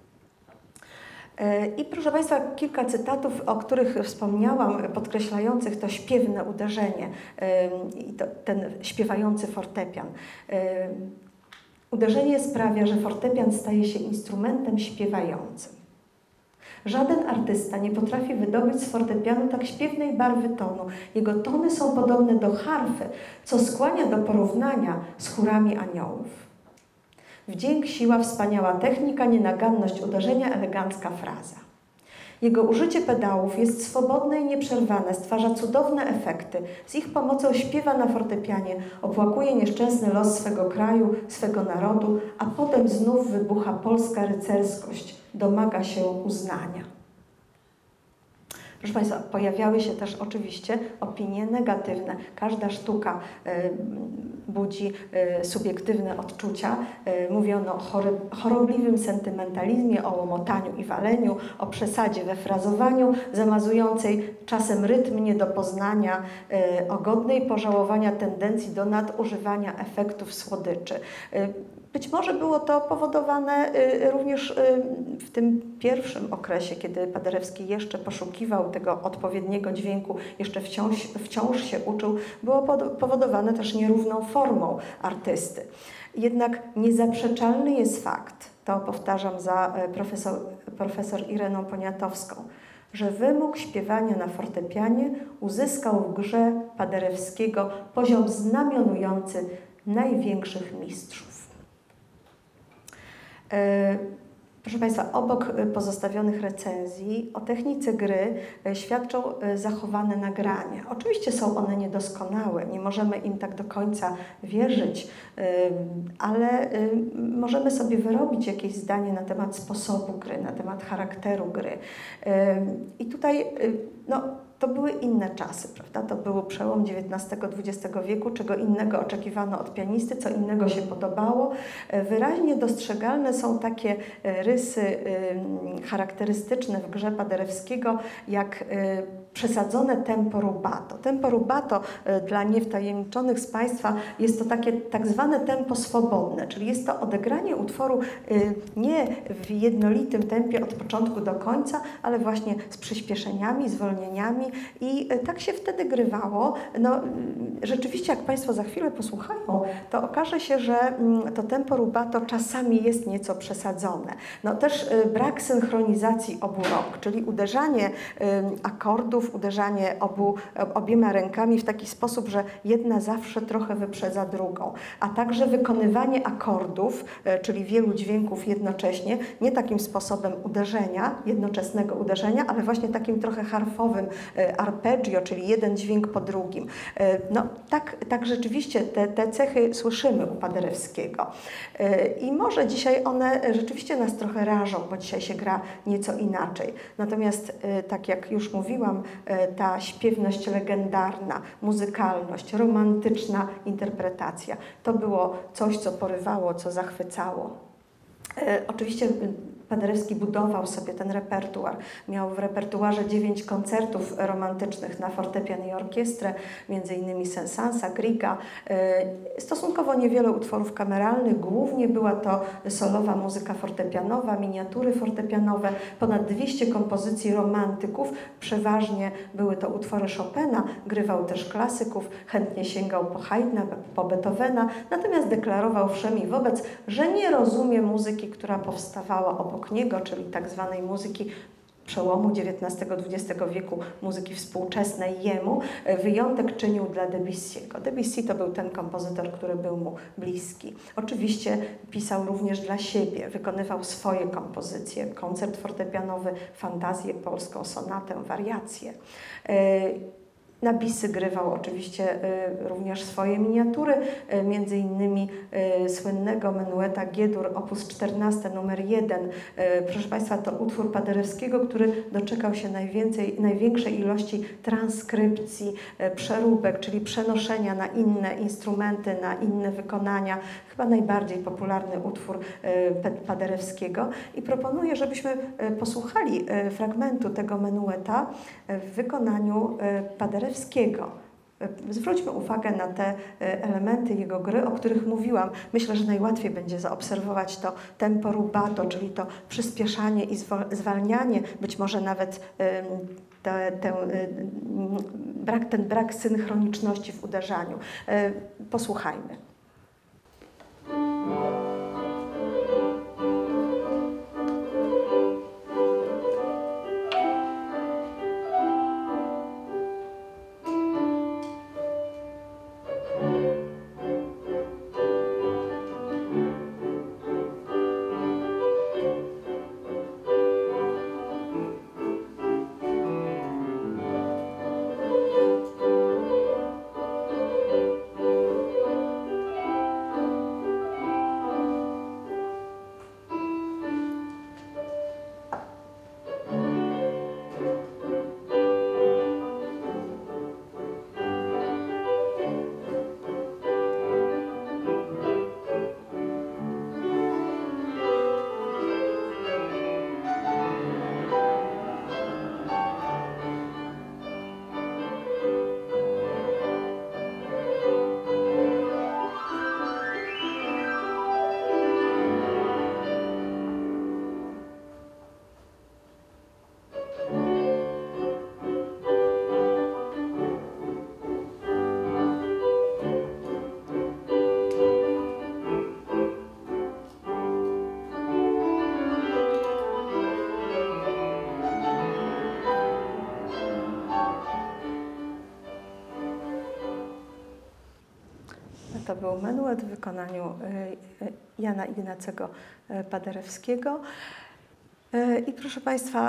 I proszę Państwa, kilka cytatów, o których wspomniałam, podkreślających to śpiewne uderzenie i ten śpiewający fortepian. Uderzenie sprawia, że fortepian staje się instrumentem śpiewającym. Żaden artysta nie potrafi wydobyć z fortepianu tak śpiewnej barwy tonu. Jego tony są podobne do harfy, co skłania do porównania z chórami aniołów. Wdzięk, siła, wspaniała technika, nienaganność uderzenia, elegancka fraza. Jego użycie pedałów jest swobodne i nieprzerwane, stwarza cudowne efekty. Z ich pomocą śpiewa na fortepianie, opłakuje nieszczęsny los swego kraju, swego narodu, a potem znów wybucha polska rycerskość, domaga się uznania. Proszę Państwa, pojawiały się też oczywiście opinie negatywne. Każda sztuka budzi subiektywne odczucia. Mówiono o chorobliwym sentymentalizmie, o łomotaniu i waleniu, o przesadzie we frazowaniu, zamazującej czasem rytm nie do poznania, o godnej pożałowania tendencji do nadużywania efektów słodyczy. Być może było to powodowane również w tym pierwszym okresie, kiedy Paderewski jeszcze poszukiwał tego odpowiedniego dźwięku, jeszcze wciąż się uczył, było powodowane też nierówną formą artysty. Jednak niezaprzeczalny jest fakt, to powtarzam za profesor Ireną Poniatowską, że wymóg śpiewania na fortepianie uzyskał w grze Paderewskiego poziom znamionujący największych mistrzów. Proszę Państwa, obok pozostawionych recenzji o technice gry świadczą zachowane nagrania. Oczywiście są one niedoskonałe, nie możemy im tak do końca wierzyć, ale możemy sobie wyrobić jakieś zdanie na temat sposobu gry, na temat charakteru gry. I tutaj to były inne czasy, prawda? To był przełom XIX-XX wieku, czego innego oczekiwano od pianisty, co innego się podobało. Wyraźnie dostrzegalne są takie rysy charakterystyczne w grze Paderewskiego, jak przesadzone tempo rubato. Tempo rubato dla niewtajemniczonych z Państwa jest to takie tak zwane tempo swobodne, czyli jest to odegranie utworu nie w jednolitym tempie od początku do końca, ale właśnie z przyspieszeniami, zwolnieniami i tak się wtedy grywało. Rzeczywiście, jak Państwo za chwilę posłuchają, to okaże się, że to tempo rubato czasami jest nieco przesadzone. Też brak synchronizacji obu rąk, czyli uderzanie akordów, uderzanie obiema rękami w taki sposób, że jedna zawsze trochę wyprzedza drugą, a także wykonywanie akordów, czyli wielu dźwięków jednocześnie, nie takim sposobem uderzenia, jednoczesnego uderzenia, ale właśnie takim trochę harfowym arpeggio, czyli jeden dźwięk po drugim. Tak rzeczywiście te cechy słyszymy u Paderewskiego. I może dzisiaj one rzeczywiście nas trochę rażą, bo dzisiaj się gra nieco inaczej. Natomiast, tak jak już mówiłam, ta śpiewność legendarna, muzykalność, romantyczna interpretacja, to było coś, co porywało, co zachwycało. Oczywiście Paderewski budował sobie ten repertuar. Miał w repertuarze 9 koncertów romantycznych na fortepian i orkiestrę, między innymi Saint-Saënsa, Griega. Stosunkowo niewiele utworów kameralnych, głównie była to solowa muzyka fortepianowa, miniatury fortepianowe, ponad 200 kompozycji romantyków, przeważnie były to utwory Chopina, grywał też klasyków, chętnie sięgał po Haydna, po Beethovena, natomiast deklarował wszem i wobec, że nie rozumie muzyki, która powstawała obok niego, czyli tak zwanej muzyki przełomu XIX-XX wieku muzyki współczesnej jemu, wyjątek czynił dla Debussy'ego. Debussy to był ten kompozytor, który był mu bliski. Oczywiście pisał również dla siebie, wykonywał swoje kompozycje, koncert fortepianowy, fantazję polską, sonatę, wariacje. Na bisy grywał oczywiście również swoje miniatury, między innymi słynnego menueta G-dur op. 14 numer 1. Proszę Państwa, to utwór Paderewskiego, który doczekał się największej ilości transkrypcji, przeróbek, czyli przenoszenia na inne instrumenty, na inne wykonania. Chyba najbardziej popularny utwór Paderewskiego i proponuję, żebyśmy posłuchali fragmentu tego menueta w wykonaniu Paderewskiego. Zwróćmy uwagę na te elementy jego gry, o których mówiłam. Myślę, że najłatwiej będzie zaobserwować to tempo rubato, czyli to przyspieszanie i zwalnianie, być może nawet ten brak synchroniczności w uderzaniu. Posłuchajmy. To był menuet w wykonaniu Jana Ignacego Paderewskiego. I proszę Państwa,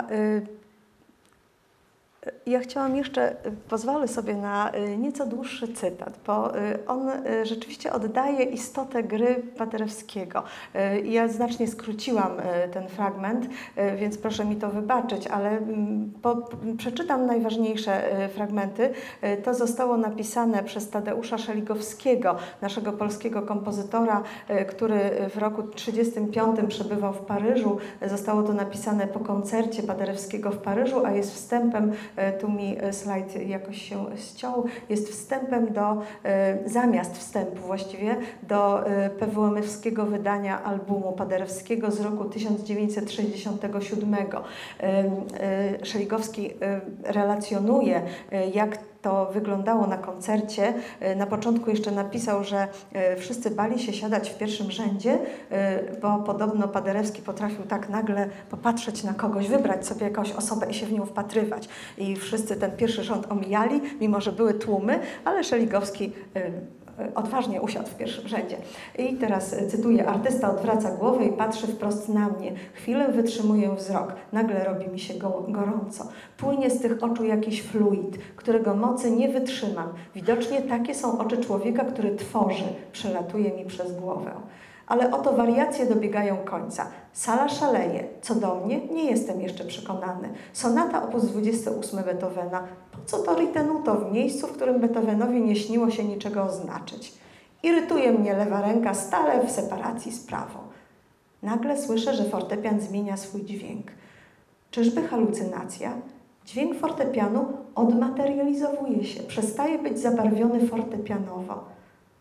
ja chciałam jeszcze, pozwolę sobie na nieco dłuższy cytat, bo on rzeczywiście oddaje istotę gry Paderewskiego. Ja znacznie skróciłam ten fragment, więc proszę mi to wybaczyć, ale przeczytam najważniejsze fragmenty. To zostało napisane przez Tadeusza Szeligowskiego, naszego polskiego kompozytora, który w roku 1935 przebywał w Paryżu. Zostało to napisane po koncercie Paderewskiego w Paryżu, a jest wstępem, tu mi slajd jakoś się ściął, jest wstępem zamiast wstępu właściwie, do PWM-owskiego wydania albumu Paderewskiego z roku 1967. Szeligowski relacjonuje, jak to wyglądało na koncercie. Na początku jeszcze napisał, że wszyscy bali się siadać w pierwszym rzędzie, bo podobno Paderewski potrafił tak nagle popatrzeć na kogoś, wybrać sobie jakąś osobę i się w nią wpatrywać. I wszyscy ten pierwszy rząd omijali, mimo że były tłumy, ale Szeligowski odważnie usiadł w pierwszym rzędzie. I teraz cytuję: artysta odwraca głowę i patrzy wprost na mnie. Chwilę wytrzymuję wzrok. Nagle robi mi się gorąco. Płynie z tych oczu jakiś fluid, którego mocy nie wytrzymam. Widocznie takie są oczy człowieka, który tworzy. Przelatuje mi przez głowę. Ale oto wariacje dobiegają końca. Sala szaleje. Co do mnie, nie jestem jeszcze przekonany. Sonata op. 28 Beethovena. Po co to ritenuto w miejscu, w którym Beethovenowi nie śniło się niczego oznaczyć? Irytuje mnie lewa ręka stale w separacji z prawą. Nagle słyszę, że fortepian zmienia swój dźwięk. Czyżby halucynacja? Dźwięk fortepianu odmaterializowuje się, przestaje być zabarwiony fortepianowo.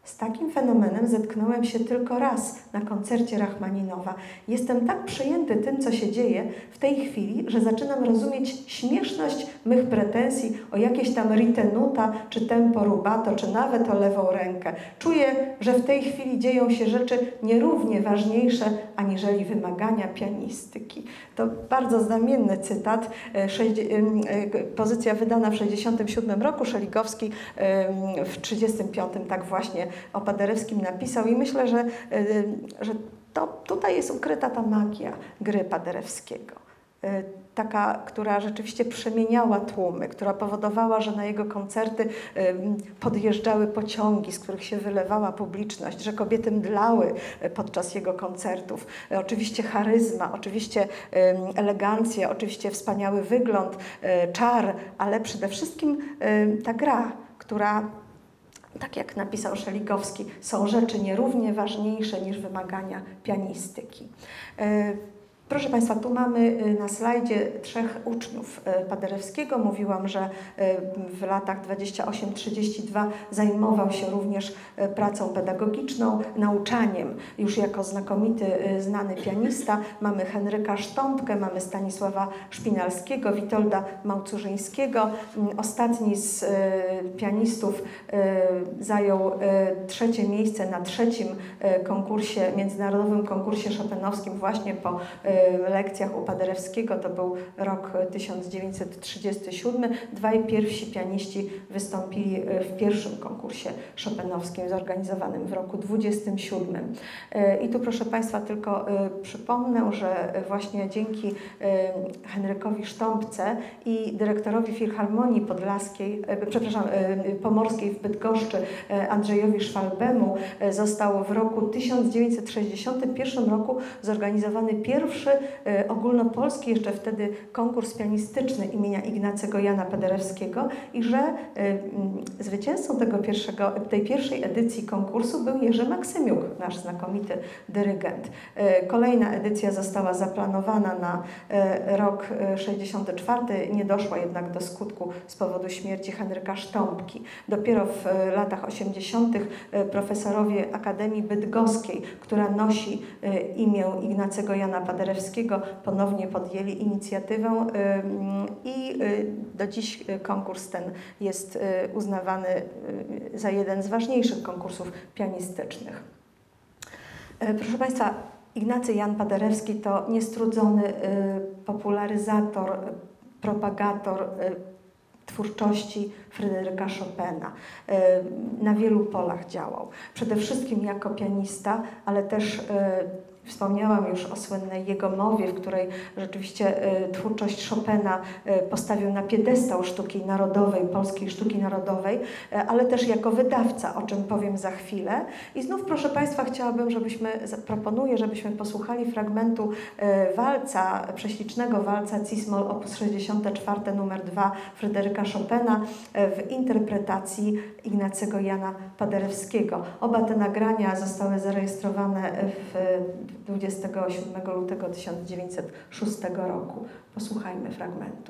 Z takim fenomenem zetknąłem się tylko raz na koncercie Rachmaninowa. Jestem tak przejęty tym, co się dzieje w tej chwili, że zaczynam rozumieć śmieszność mych pretensji o jakieś tam ritenuta, czy tempo rubato, czy nawet o lewą rękę. Czuję, że w tej chwili dzieją się rzeczy nierównie ważniejsze aniżeli wymagania pianistyki. To bardzo znamienny cytat. Pozycja wydana w 1967 roku, Szeligowski w 1935 tak właśnie o Paderewskim napisał i myślę, że tutaj jest ukryta ta magia gry Paderewskiego. Taka, która rzeczywiście przemieniała tłumy, która powodowała, że na jego koncerty podjeżdżały pociągi, z których się wylewała publiczność, że kobiety mdlały podczas jego koncertów. Oczywiście charyzma, oczywiście elegancja, oczywiście wspaniały wygląd, czar, ale przede wszystkim ta gra, która, tak jak napisał Szeligowski, są rzeczy nierównie ważniejsze niż wymagania pianistyki. Proszę Państwa, tu mamy na slajdzie 3 uczniów Paderewskiego. Mówiłam, że w latach 28-32 zajmował się również pracą pedagogiczną, nauczaniem. Już jako znakomity, znany pianista mamy Henryka Sztąpkę, mamy Stanisława Szpinalskiego, Witolda Małcurzyńskiego. Ostatni z pianistów zajął 3. miejsce na 3. konkursie, międzynarodowym konkursie chopinowskim właśnie po lekcjach u Paderewskiego. To był rok 1937. Dwaj pierwsi pianiści wystąpili w pierwszym konkursie chopinowskim zorganizowanym w roku 27. I tu proszę Państwa tylko przypomnę, że właśnie dzięki Henrykowi Sztąpce i dyrektorowi Filharmonii Podlaskiej, Pomorskiej w Bydgoszczy Andrzejowi Szwalbemu został w roku 1961 roku zorganizowany pierwszy ogólnopolski, jeszcze wtedy konkurs pianistyczny imienia Ignacego Jana Paderewskiego i że zwycięzcą tej pierwszej edycji konkursu był Jerzy Maksymiuk, nasz znakomity dyrygent. Kolejna edycja została zaplanowana na rok 64, nie doszła jednak do skutku z powodu śmierci Henryka Sztąpki. Dopiero w latach 80. profesorowie Akademii Bydgoskiej, która nosi imię Ignacego Jana Paderewskiego, ponownie podjęli inicjatywę i do dziś konkurs ten jest uznawany za jeden z ważniejszych konkursów pianistycznych. Proszę Państwa, Ignacy Jan Paderewski to niestrudzony popularyzator, propagator twórczości Fryderyka Chopina. Na wielu polach działał. Przede wszystkim jako pianista, ale też wspomniałam już o słynnej jego mowie, w której rzeczywiście twórczość Chopina postawił na piedestał sztuki narodowej, polskiej sztuki narodowej, ale też jako wydawca, o czym powiem za chwilę. I znów, proszę Państwa, proponuję, żebyśmy posłuchali fragmentu walca, prześlicznego walca Cis-moll op. 64 nr 2 Fryderyka Chopina w interpretacji Ignacego Jana Paderewskiego. Oba te nagrania zostały zarejestrowane 27 lutego 1906 roku. Posłuchajmy fragmentu.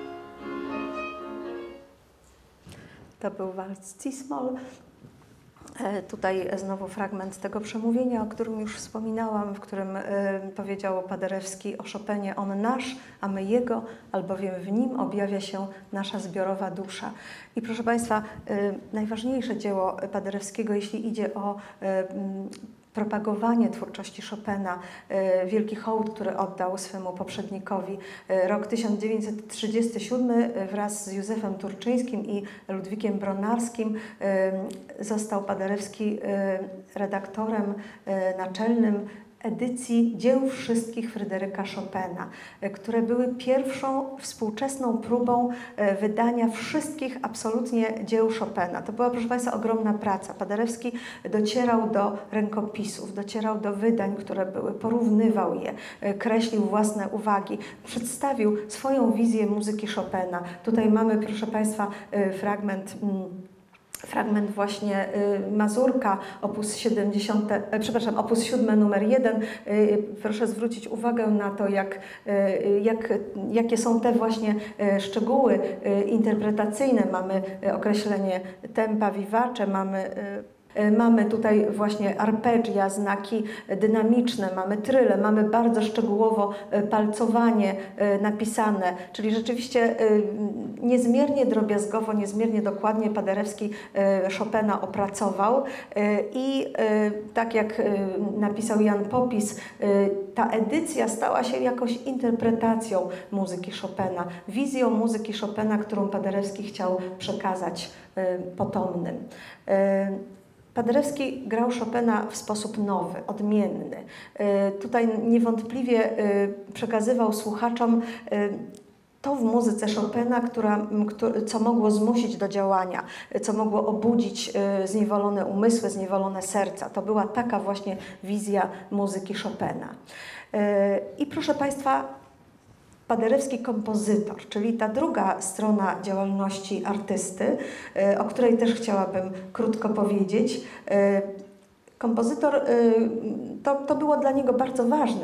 To był walc Cis-moll. Tutaj znowu fragment tego przemówienia, o którym już wspominałam, w którym powiedział Paderewski o Chopinie: on nasz, a my jego, albowiem w nim objawia się nasza zbiorowa dusza. I proszę Państwa, najważniejsze dzieło Paderewskiego, jeśli idzie o propagowanie twórczości Chopina, wielki hołd, który oddał swemu poprzednikowi. Rok 1937 wraz z Józefem Turczyńskim i Ludwikiem Bronarskim został Paderewski redaktorem naczelnym edycji dzieł wszystkich Fryderyka Chopina, które były pierwszą współczesną próbą wydania wszystkich absolutnie dzieł Chopina. To była, proszę Państwa, ogromna praca. Paderewski docierał do rękopisów, docierał do wydań, które były, porównywał je, kreślił własne uwagi, przedstawił swoją wizję muzyki Chopina. Tutaj mamy, proszę Państwa, fragment właśnie Mazurka, opus 7 numer 1. Proszę zwrócić uwagę na to, jakie są te właśnie szczegóły interpretacyjne. Mamy określenie tempa vivace, mamy tutaj właśnie arpeggia, znaki dynamiczne, mamy tryle, mamy bardzo szczegółowo palcowanie napisane, czyli rzeczywiście niezmiernie drobiazgowo, niezmiernie dokładnie Paderewski Chopina opracował i tak jak napisał Jan Popis, ta edycja stała się jakąś interpretacją muzyki Chopina, wizją muzyki Chopina, którą Paderewski chciał przekazać potomnym. Paderewski grał Chopina w sposób nowy, odmienny. Tutaj niewątpliwie przekazywał słuchaczom to w muzyce Chopina, co mogło zmusić do działania, co mogło obudzić zniewolone umysły, zniewolone serca. To była taka właśnie wizja muzyki Chopina. I proszę Państwa, Paderewski kompozytor, czyli ta druga strona działalności artysty, o której też chciałabym krótko powiedzieć. Kompozytor, to było dla niego bardzo ważne.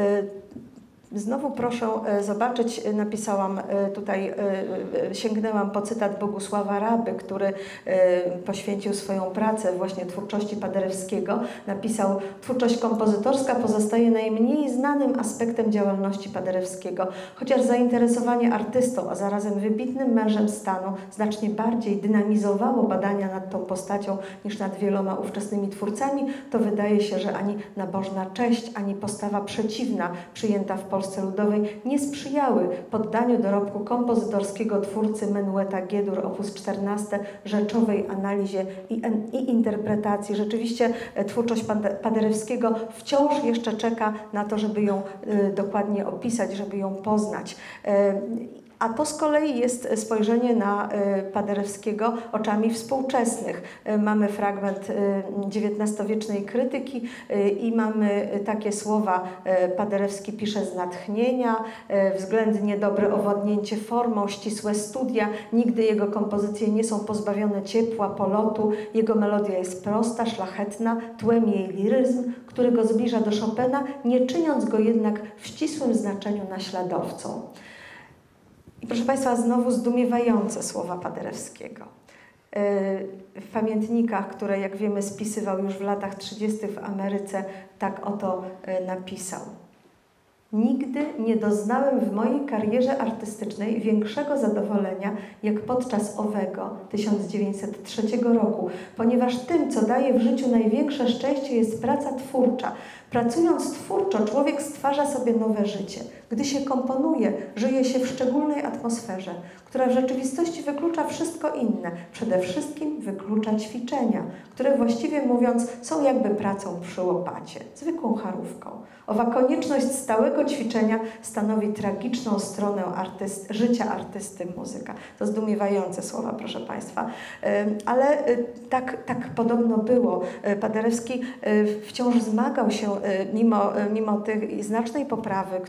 Znowu proszę zobaczyć, napisałam tutaj, sięgnęłam po cytat Bogusława Raby, który poświęcił swoją pracę właśnie twórczości Paderewskiego. Napisał: twórczość kompozytorska pozostaje najmniej znanym aspektem działalności Paderewskiego, chociaż zainteresowanie artystą, a zarazem wybitnym mężem stanu znacznie bardziej dynamizowało badania nad tą postacią niż nad wieloma ówczesnymi twórcami, to wydaje się, że ani nabożna cześć, ani postawa przeciwna przyjęta w Polsce Ludowej nie sprzyjały poddaniu dorobku kompozytorskiego twórcy Menueta G-dur op. 14 rzeczowej analizie i interpretacji. Rzeczywiście twórczość Paderewskiego wciąż jeszcze czeka na to, żeby ją dokładnie opisać, żeby ją poznać. A to z kolei jest spojrzenie na Paderewskiego oczami współczesnych. Mamy fragment XIX-wiecznej krytyki i mamy takie słowa: Paderewski pisze z natchnienia, względnie dobre owodnięcie formą, ścisłe studia, nigdy jego kompozycje nie są pozbawione ciepła, polotu, jego melodia jest prosta, szlachetna, tłem jej liryzm, który go zbliża do Chopina, nie czyniąc go jednak w ścisłym znaczeniu naśladowcą. I proszę Państwa, znowu zdumiewające słowa Paderewskiego. W pamiętnikach, które, jak wiemy, spisywał już w latach 30. w Ameryce, tak oto napisał: nigdy nie doznałem w mojej karierze artystycznej większego zadowolenia jak podczas owego 1903 roku, ponieważ tym, co daje w życiu największe szczęście, jest praca twórcza. Pracując twórczo, człowiek stwarza sobie nowe życie. Gdy się komponuje, żyje się w szczególnej atmosferze, która w rzeczywistości wyklucza wszystko inne. Przede wszystkim wyklucza ćwiczenia, które właściwie mówiąc są jakby pracą przy łopacie, zwykłą charówką. Owa konieczność stałego ćwiczenia stanowi tragiczną stronę życia artysty muzyka. To zdumiewające słowa, proszę Państwa. Ale tak podobno było. Paderewski wciąż zmagał się, mimo tej znacznej poprawy,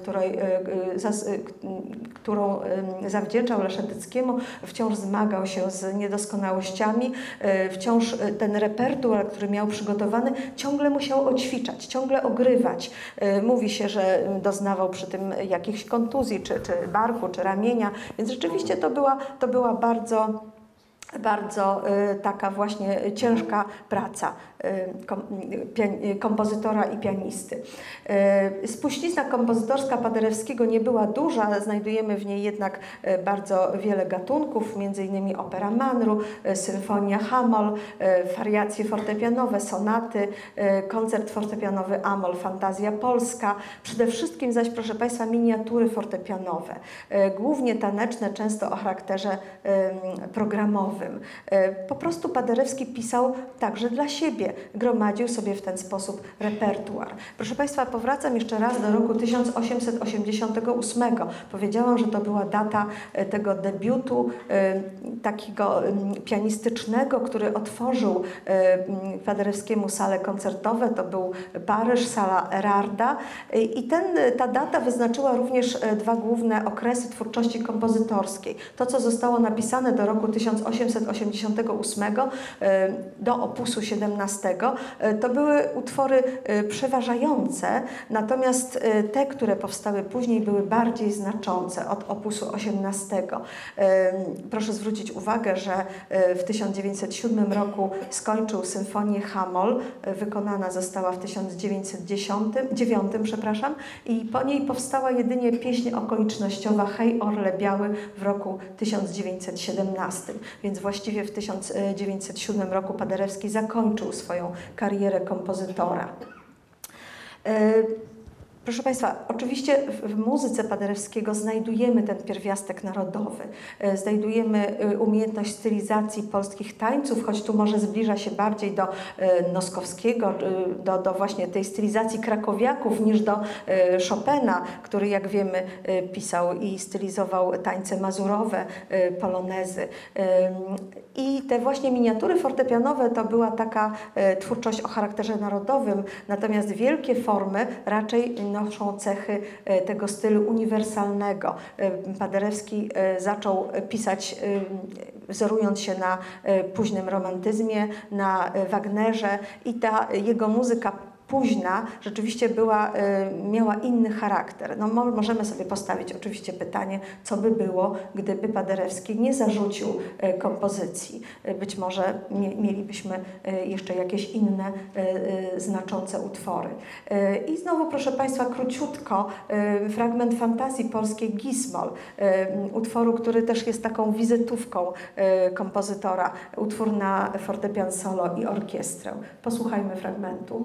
którą zawdzięczał Leszetyckiemu, wciąż zmagał się z niedoskonałościami, wciąż ten repertuar, który miał przygotowany, ciągle musiał oćwiczać, ciągle ogrywać. Mówi się, że doznawał przy tym jakichś kontuzji, czy barku, czy ramienia, więc rzeczywiście to była bardzo bardzo taka właśnie ciężka praca kompozytora i pianisty. Spuścizna kompozytorska Paderewskiego nie była duża, znajdujemy w niej jednak bardzo wiele gatunków, m.in. opera Manru, symfonia Hamol, wariacje fortepianowe, sonaty, koncert fortepianowy Amol, fantazja polska, przede wszystkim zaś, proszę Państwa, miniatury fortepianowe, głównie taneczne, często o charakterze programowym. Po prostu Paderewski pisał także dla siebie, gromadził sobie w ten sposób repertuar. Proszę Państwa, powracam jeszcze raz do roku 1888. Powiedziałam, że to była data tego debiutu takiego pianistycznego, który otworzył Paderewskiemu sale koncertowe. To był Paryż, sala Erarda i ta data wyznaczyła również dwa główne okresy twórczości kompozytorskiej. To, co zostało napisane do roku 1888 do opusu 17, to były utwory przeważające, natomiast te, które powstały później, były bardziej znaczące od opusu 18. Proszę zwrócić uwagę, że w 1907 roku skończył symfonię Hamol, wykonana została w 1909, i po niej powstała jedynie pieśń okolicznościowa Hej Orle Biały w roku 1917. Więc właściwie w 1907 roku Paderewski zakończył swoją karierę kompozytora. Proszę Państwa, oczywiście w muzyce Paderewskiego znajdujemy ten pierwiastek narodowy, znajdujemy umiejętność stylizacji polskich tańców, choć tu może zbliża się bardziej do Noskowskiego, do właśnie tej stylizacji krakowiaków niż do Chopina, który, jak wiemy, pisał i stylizował tańce mazurowe, polonezy. I te właśnie miniatury fortepianowe to była taka twórczość o charakterze narodowym, natomiast wielkie formy raczej noszą cechy tego stylu uniwersalnego. Paderewski zaczął pisać, wzorując się na późnym romantyzmie, na Wagnerze, i ta jego muzyka późna rzeczywiście miała inny charakter. No, możemy sobie postawić oczywiście pytanie, co by było, gdyby Paderewski nie zarzucił kompozycji. Być może mielibyśmy jeszcze jakieś inne znaczące utwory. I znowu, proszę Państwa, króciutko fragment fantazji polskiej Gismol, utworu, który też jest taką wizytówką kompozytora, utwór na fortepian solo i orkiestrę. Posłuchajmy fragmentu.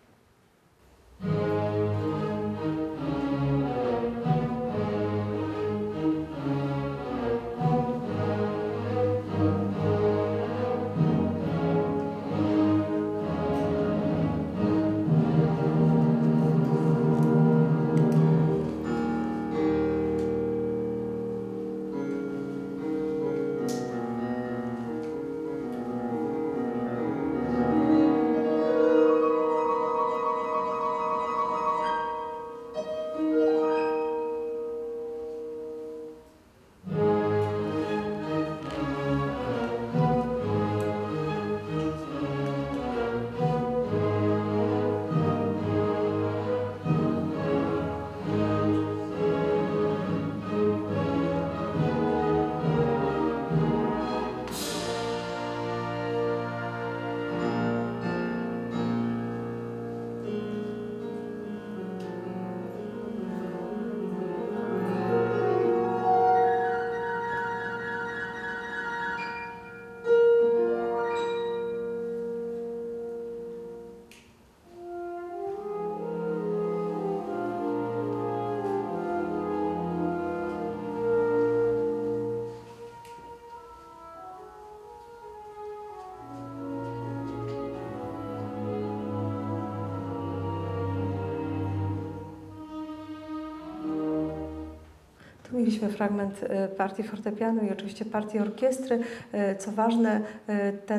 Tu mieliśmy fragment partii fortepianu i oczywiście partii orkiestry. Co ważne, ten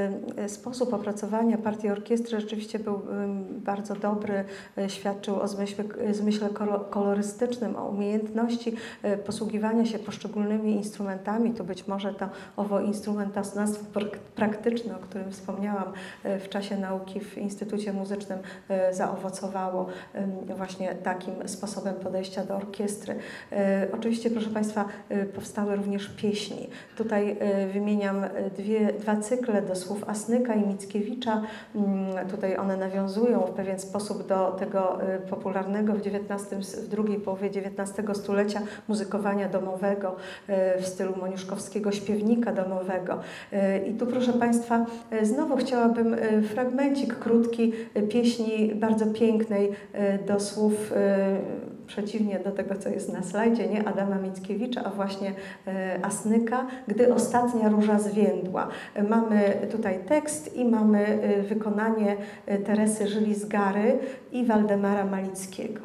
sposób opracowania partii orkiestry rzeczywiście był bardzo dobry, świadczył o zmyśle kolorystycznym, o umiejętności posługiwania się poszczególnymi instrumentami. Tu być może to owo instrumentoznawstwo praktyczne, o którym wspomniałam w czasie nauki w Instytucie Muzycznym, zaowocowało właśnie takim sposobem podejścia do orkiestry. Oczywiście, proszę Państwa, powstały również pieśni. Tutaj wymieniam dwa cykle do słów Asnyka i Mickiewicza. Tutaj one nawiązują w pewien sposób do tego popularnego w drugiej połowie XIX stulecia muzykowania domowego w stylu moniuszkowskiego śpiewnika domowego. I tu, proszę Państwa, znowu chciałabym fragmencik krótki pieśni bardzo pięknej do słów, przeciwnie do tego, co jest na slajdzie, nie Adama Mickiewicza, a właśnie Asnyka, Gdy ostatnia róża zwiędła. Mamy tutaj tekst i mamy wykonanie Teresy Żyli-Zgary i Waldemara Malickiego.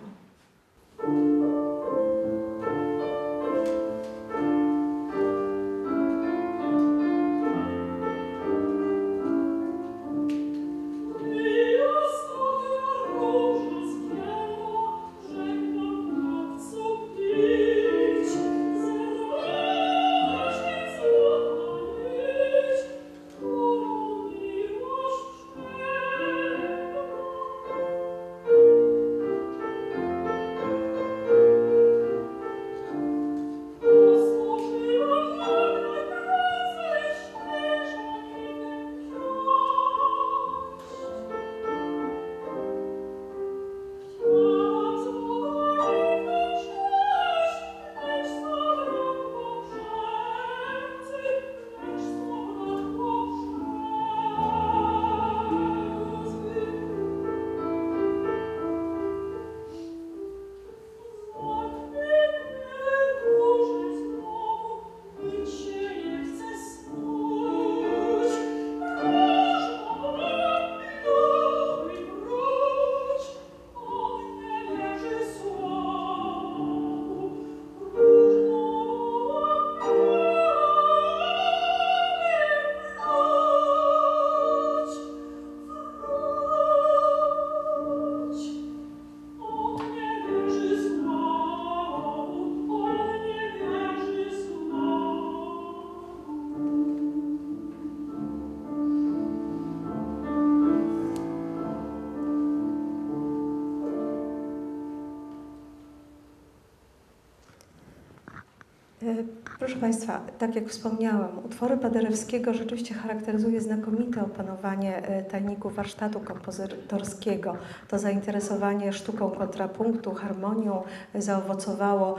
Proszę Państwa, tak jak wspomniałam, utwory Paderewskiego rzeczywiście charakteryzuje znakomite opanowanie tajników warsztatu kompozytorskiego. To zainteresowanie sztuką kontrapunktu, harmonią zaowocowało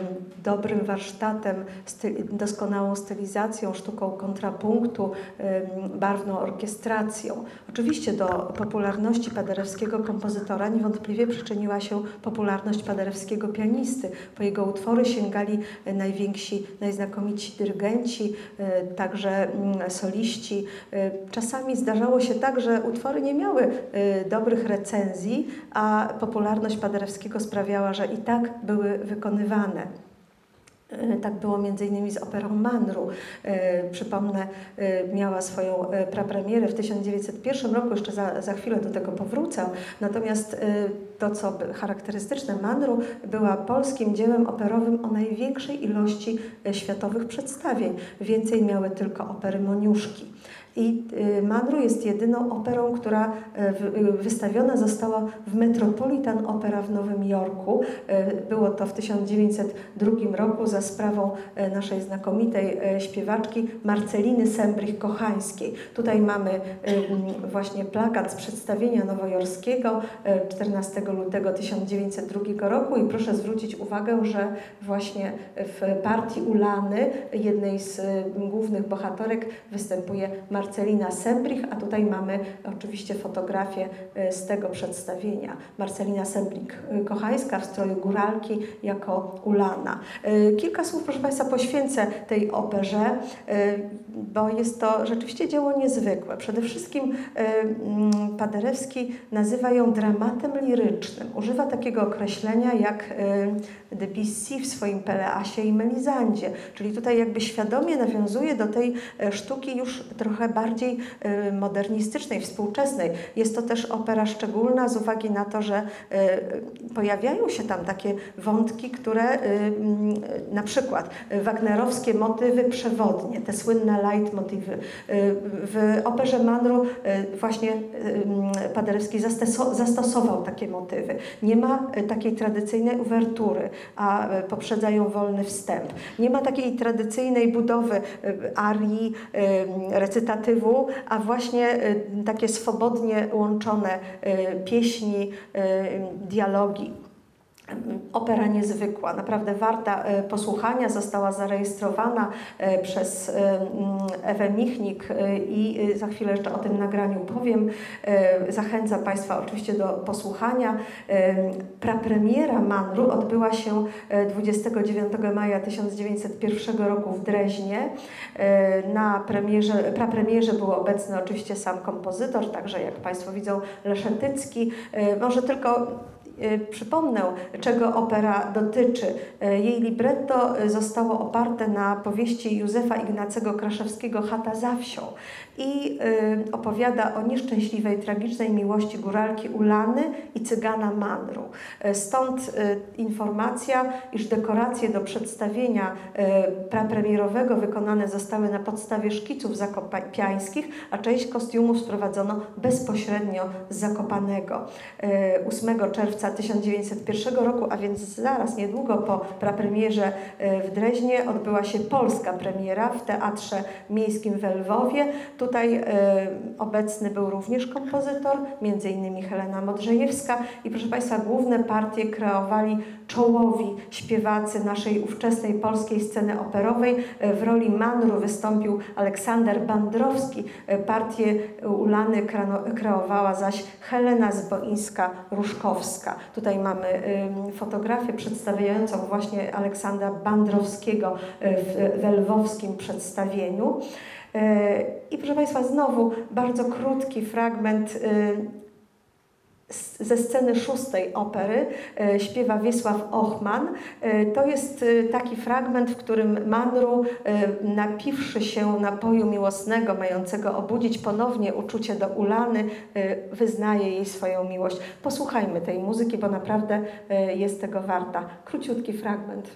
dobrym warsztatem, doskonałą stylizacją, sztuką kontrapunktu, barwną orkiestracją. Oczywiście do popularności paderewskiego kompozytora niewątpliwie przyczyniła się popularność paderewskiego pianisty. Po jego utwory sięgali najznakomici dyrygenci, także soliści. Czasami zdarzało się tak, że utwory nie miały dobrych recenzji, a popularność Paderewskiego sprawiała, że i tak były wykonywane. Tak było m.in. z operą Manru. Przypomnę, miała swoją prapremierę w 1901 roku, jeszcze za chwilę do tego powrócę. Natomiast to, co charakterystyczne, Manru była polskim dziełem operowym o największej ilości światowych przedstawień. Więcej miały tylko opery Moniuszki. I Manru jest jedyną operą, która wystawiona została w Metropolitan Opera w Nowym Jorku. Było to w 1902 roku za sprawą naszej znakomitej śpiewaczki Marceliny Sembrich-Kochańskiej. Tutaj mamy właśnie plakat z przedstawienia nowojorskiego 14 lutego 1902 roku i proszę zwrócić uwagę, że właśnie w partii Ulany, jednej z głównych bohaterek, występuje Marcelina Sembrich, a tutaj mamy oczywiście fotografię z tego przedstawienia. Marcelina Sembrich-Kochańska w stroju góralki jako Ulana. Kilka słów, proszę Państwa, poświęcę tej operze, bo jest to rzeczywiście dzieło niezwykłe. Przede wszystkim Paderewski nazywa ją dramatem lirycznym. Używa takiego określenia jak Debussy w swoim Peleasie i Melizandzie, czyli tutaj jakby świadomie nawiązuje do tej sztuki już trochę bardziej modernistycznej, współczesnej. Jest to też opera szczególna z uwagi na to, że pojawiają się tam takie wątki, które na przykład wagnerowskie motywy przewodnie, te słynne leitmotywy. W operze Manru właśnie Paderewski zastosował takie motywy. Nie ma takiej tradycyjnej uwertury, a poprzedza ją wolny wstęp. Nie ma takiej tradycyjnej budowy arii, recytatywu, a właśnie takie swobodnie łączone pieśni, dialogi. Opera niezwykła, naprawdę warta posłuchania, została zarejestrowana przez Ewę Michnik i za chwilę jeszcze o tym nagraniu powiem. Zachęcam Państwa oczywiście do posłuchania. Prapremiera Manru odbyła się 29 maja 1901 roku w Dreźnie. Na prapremierze był obecny oczywiście sam kompozytor, także jak Państwo widzą Leszetycki. Może tylko przypomnę, czego opera dotyczy. Jej libretto zostało oparte na powieści Józefa Ignacego Kraszewskiego „Chata za wsią” i opowiada o nieszczęśliwej, tragicznej miłości góralki Ulany i cygana Manru. Stąd informacja, iż dekoracje do przedstawienia prapremierowego wykonane zostały na podstawie szkiców zakopiańskich, a część kostiumów sprowadzono bezpośrednio z Zakopanego. 8 czerwca 1901 roku, a więc zaraz niedługo po prapremierze w Dreźnie, odbyła się polska premiera w Teatrze Miejskim w Lwowie. Tutaj obecny był również kompozytor, m.in. Helena Modrzejewska i proszę Państwa, główne partie kreowali czołowi śpiewacy naszej ówczesnej polskiej sceny operowej. W roli Manru wystąpił Aleksander Bandrowski, partię Ulany kreowała zaś Helena Zboińska-Ruszkowska. Tutaj mamy fotografię przedstawiającą właśnie Aleksandra Bandrowskiego w lwowskim przedstawieniu. I proszę Państwa, znowu bardzo krótki fragment ze sceny 6 opery śpiewa Wiesław Ochman. To jest taki fragment, w którym Manru, napiwszy się napoju miłosnego, mającego obudzić ponownie uczucie do Ulany, wyznaje jej swoją miłość. Posłuchajmy tej muzyki, bo naprawdę jest tego warta. Króciutki fragment.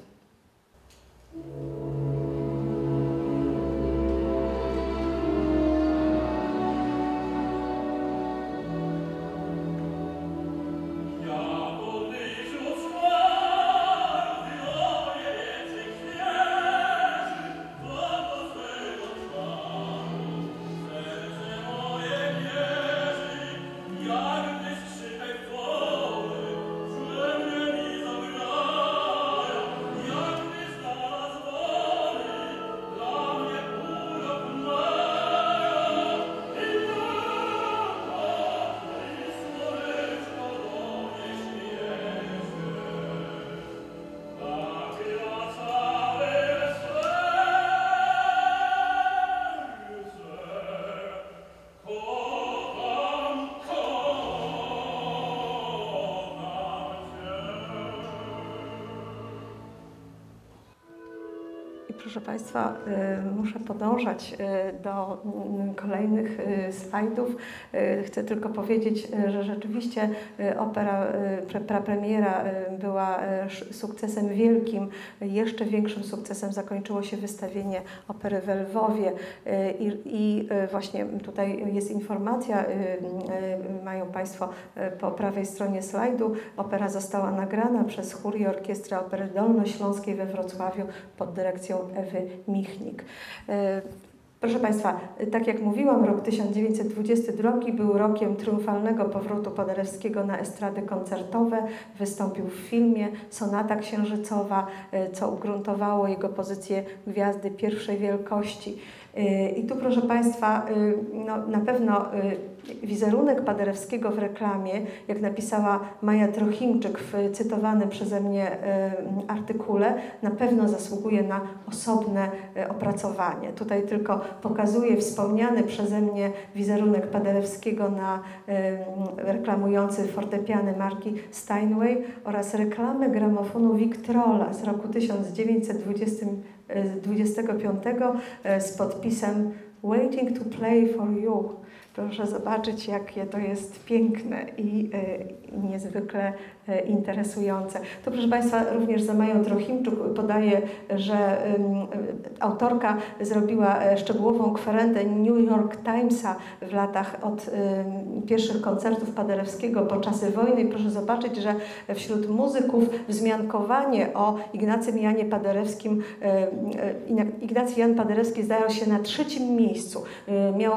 Proszę Państwa, muszę podążać do kolejnych slajdów. Chcę tylko powiedzieć, że rzeczywiście opera, prapremiera była sukcesem wielkim. Jeszcze większym sukcesem zakończyło się wystawienie opery w Lwowie. I właśnie tutaj jest informacja, mają Państwo po prawej stronie slajdu. Opera została nagrana przez chór i orkiestrę Opery Dolnośląskiej we Wrocławiu pod dyrekcją Ewy Michnik. Proszę Państwa, tak jak mówiłam, rok 1922 był rokiem triumfalnego powrotu Paderewskiego na estrady koncertowe. Wystąpił w filmie Sonata Księżycowa, co ugruntowało jego pozycję gwiazdy pierwszej wielkości. I tu, proszę Państwa, no, na pewno wizerunek Paderewskiego w reklamie, jak napisała Maja Trochimczyk w cytowanym przeze mnie artykule, na pewno zasługuje na osobne opracowanie. Tutaj tylko pokazuję wspomniany przeze mnie wizerunek Paderewskiego reklamujący fortepiany marki Steinway oraz reklamę gramofonu Victrola z roku 1925 z podpisem Waiting to play for you. Proszę zobaczyć, jakie to jest piękne i niezwykle interesujące. To, proszę Państwa, również Zamają Trochimczuk podaje, że autorka zrobiła szczegółową kwerentę New York Timesa w latach od pierwszych koncertów Paderewskiego po czasy wojny. I proszę zobaczyć, że wśród muzyków wzmiankowanie o Ignacym Janie Paderewskim, Ignacy Jan Paderewski zdają się na 3. miejscu. Miał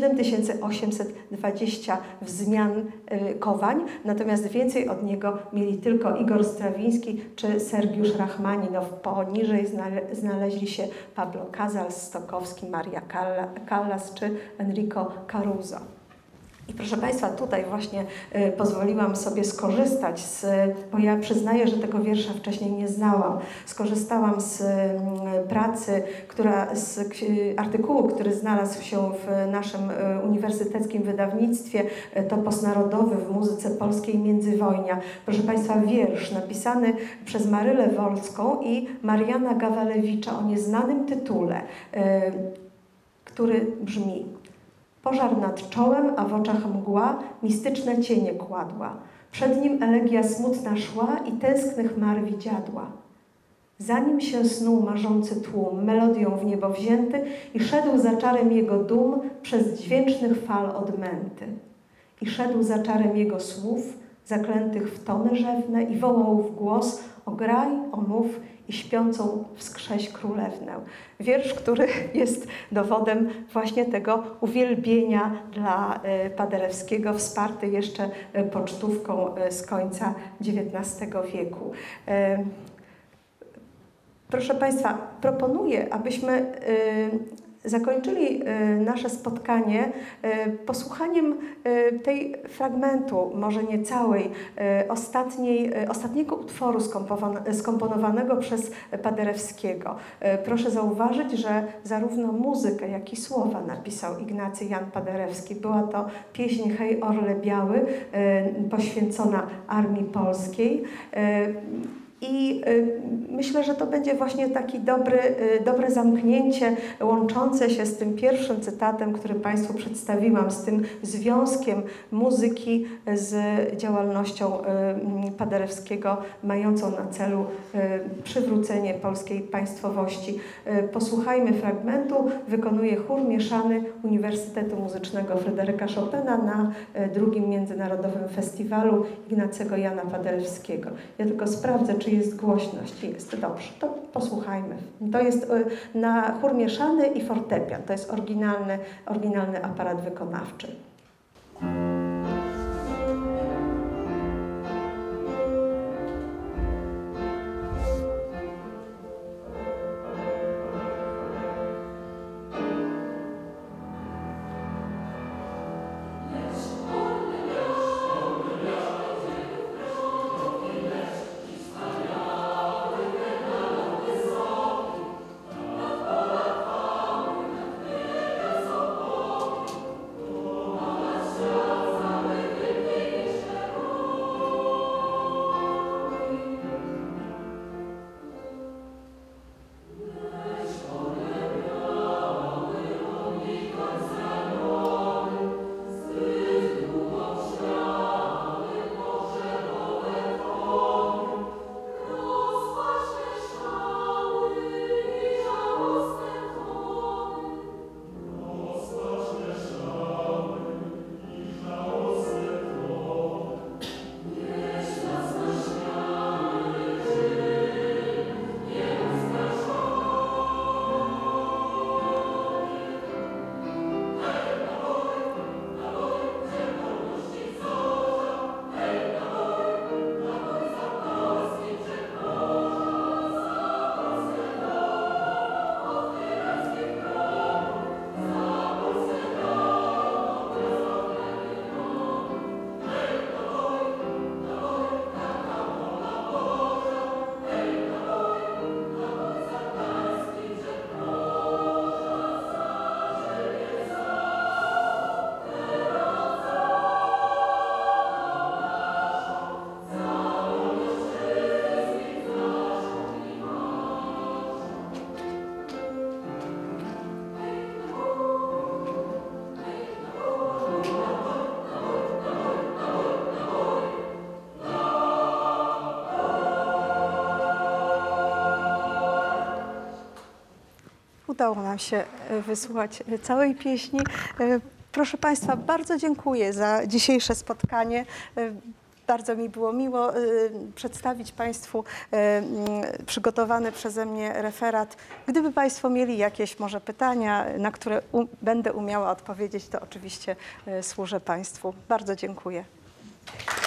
7820 wzmiankowań, natomiast więcej od niego mieli tylko Igor Strawiński czy Sergiusz Rachmaninow. Poniżej znaleźli się Pablo Casals, Stokowski, Maria Callas czy Enrico Caruso. I proszę Państwa, tutaj właśnie pozwoliłam sobie skorzystać bo ja przyznaję, że tego wiersza wcześniej nie znałam. Skorzystałam z pracy, z artykułu, który znalazł się w naszym uniwersyteckim wydawnictwie Topos Narodowy w muzyce polskiej międzywojnia. Proszę Państwa, wiersz napisany przez Marylę Wolską i Mariana Gawalewicza o nieznanym tytule, który brzmi: pożar nad czołem, a w oczach mgła mistyczne cienie kładła. Przed nim elegia smutna szła i tęsknych mar widziadła. Za nim się snuł marzący tłum, melodią w niebo wzięty i szedł za czarem jego dum przez dźwięcznych fal odmęty. I szedł za czarem jego słów, zaklętych w tony rzewne i wołał w głos: o graj, o mów i śpiącą wskrześ królewnę. Wiersz, który jest dowodem właśnie tego uwielbienia dla Paderewskiego, wsparty jeszcze pocztówką z końca XIX wieku. Proszę Państwa, proponuję, abyśmy zakończyli nasze spotkanie posłuchaniem tej fragmentu, może nie całej, ostatniego utworu skomponowanego przez Paderewskiego. Proszę zauważyć, że zarówno muzykę, jak i słowa napisał Ignacy Jan Paderewski. Była to pieśń Hej Orle Biały, poświęcona Armii Polskiej. I myślę, że to będzie właśnie taki dobre zamknięcie łączące się z tym pierwszym cytatem, który Państwu przedstawiłam, z tym związkiem muzyki z działalnością Paderewskiego, mającą na celu przywrócenie polskiej państwowości. Posłuchajmy fragmentu. Wykonuje chór mieszany Uniwersytetu Muzycznego Fryderyka Chopina na drugim Międzynarodowym Festiwalu Ignacego Jana Paderewskiego. Ja tylko sprawdzę, czy jest głośność. Jest. Dobrze, to posłuchajmy. To jest na chór mieszany i fortepian. To jest oryginalny aparat wykonawczy. Oh udało nam się wysłuchać całej pieśni. Proszę Państwa, bardzo dziękuję za dzisiejsze spotkanie. Bardzo mi było miło przedstawić Państwu przygotowany przeze mnie referat. Gdyby Państwo mieli jakieś może pytania, na które będę umiała odpowiedzieć, to oczywiście służę Państwu. Bardzo dziękuję.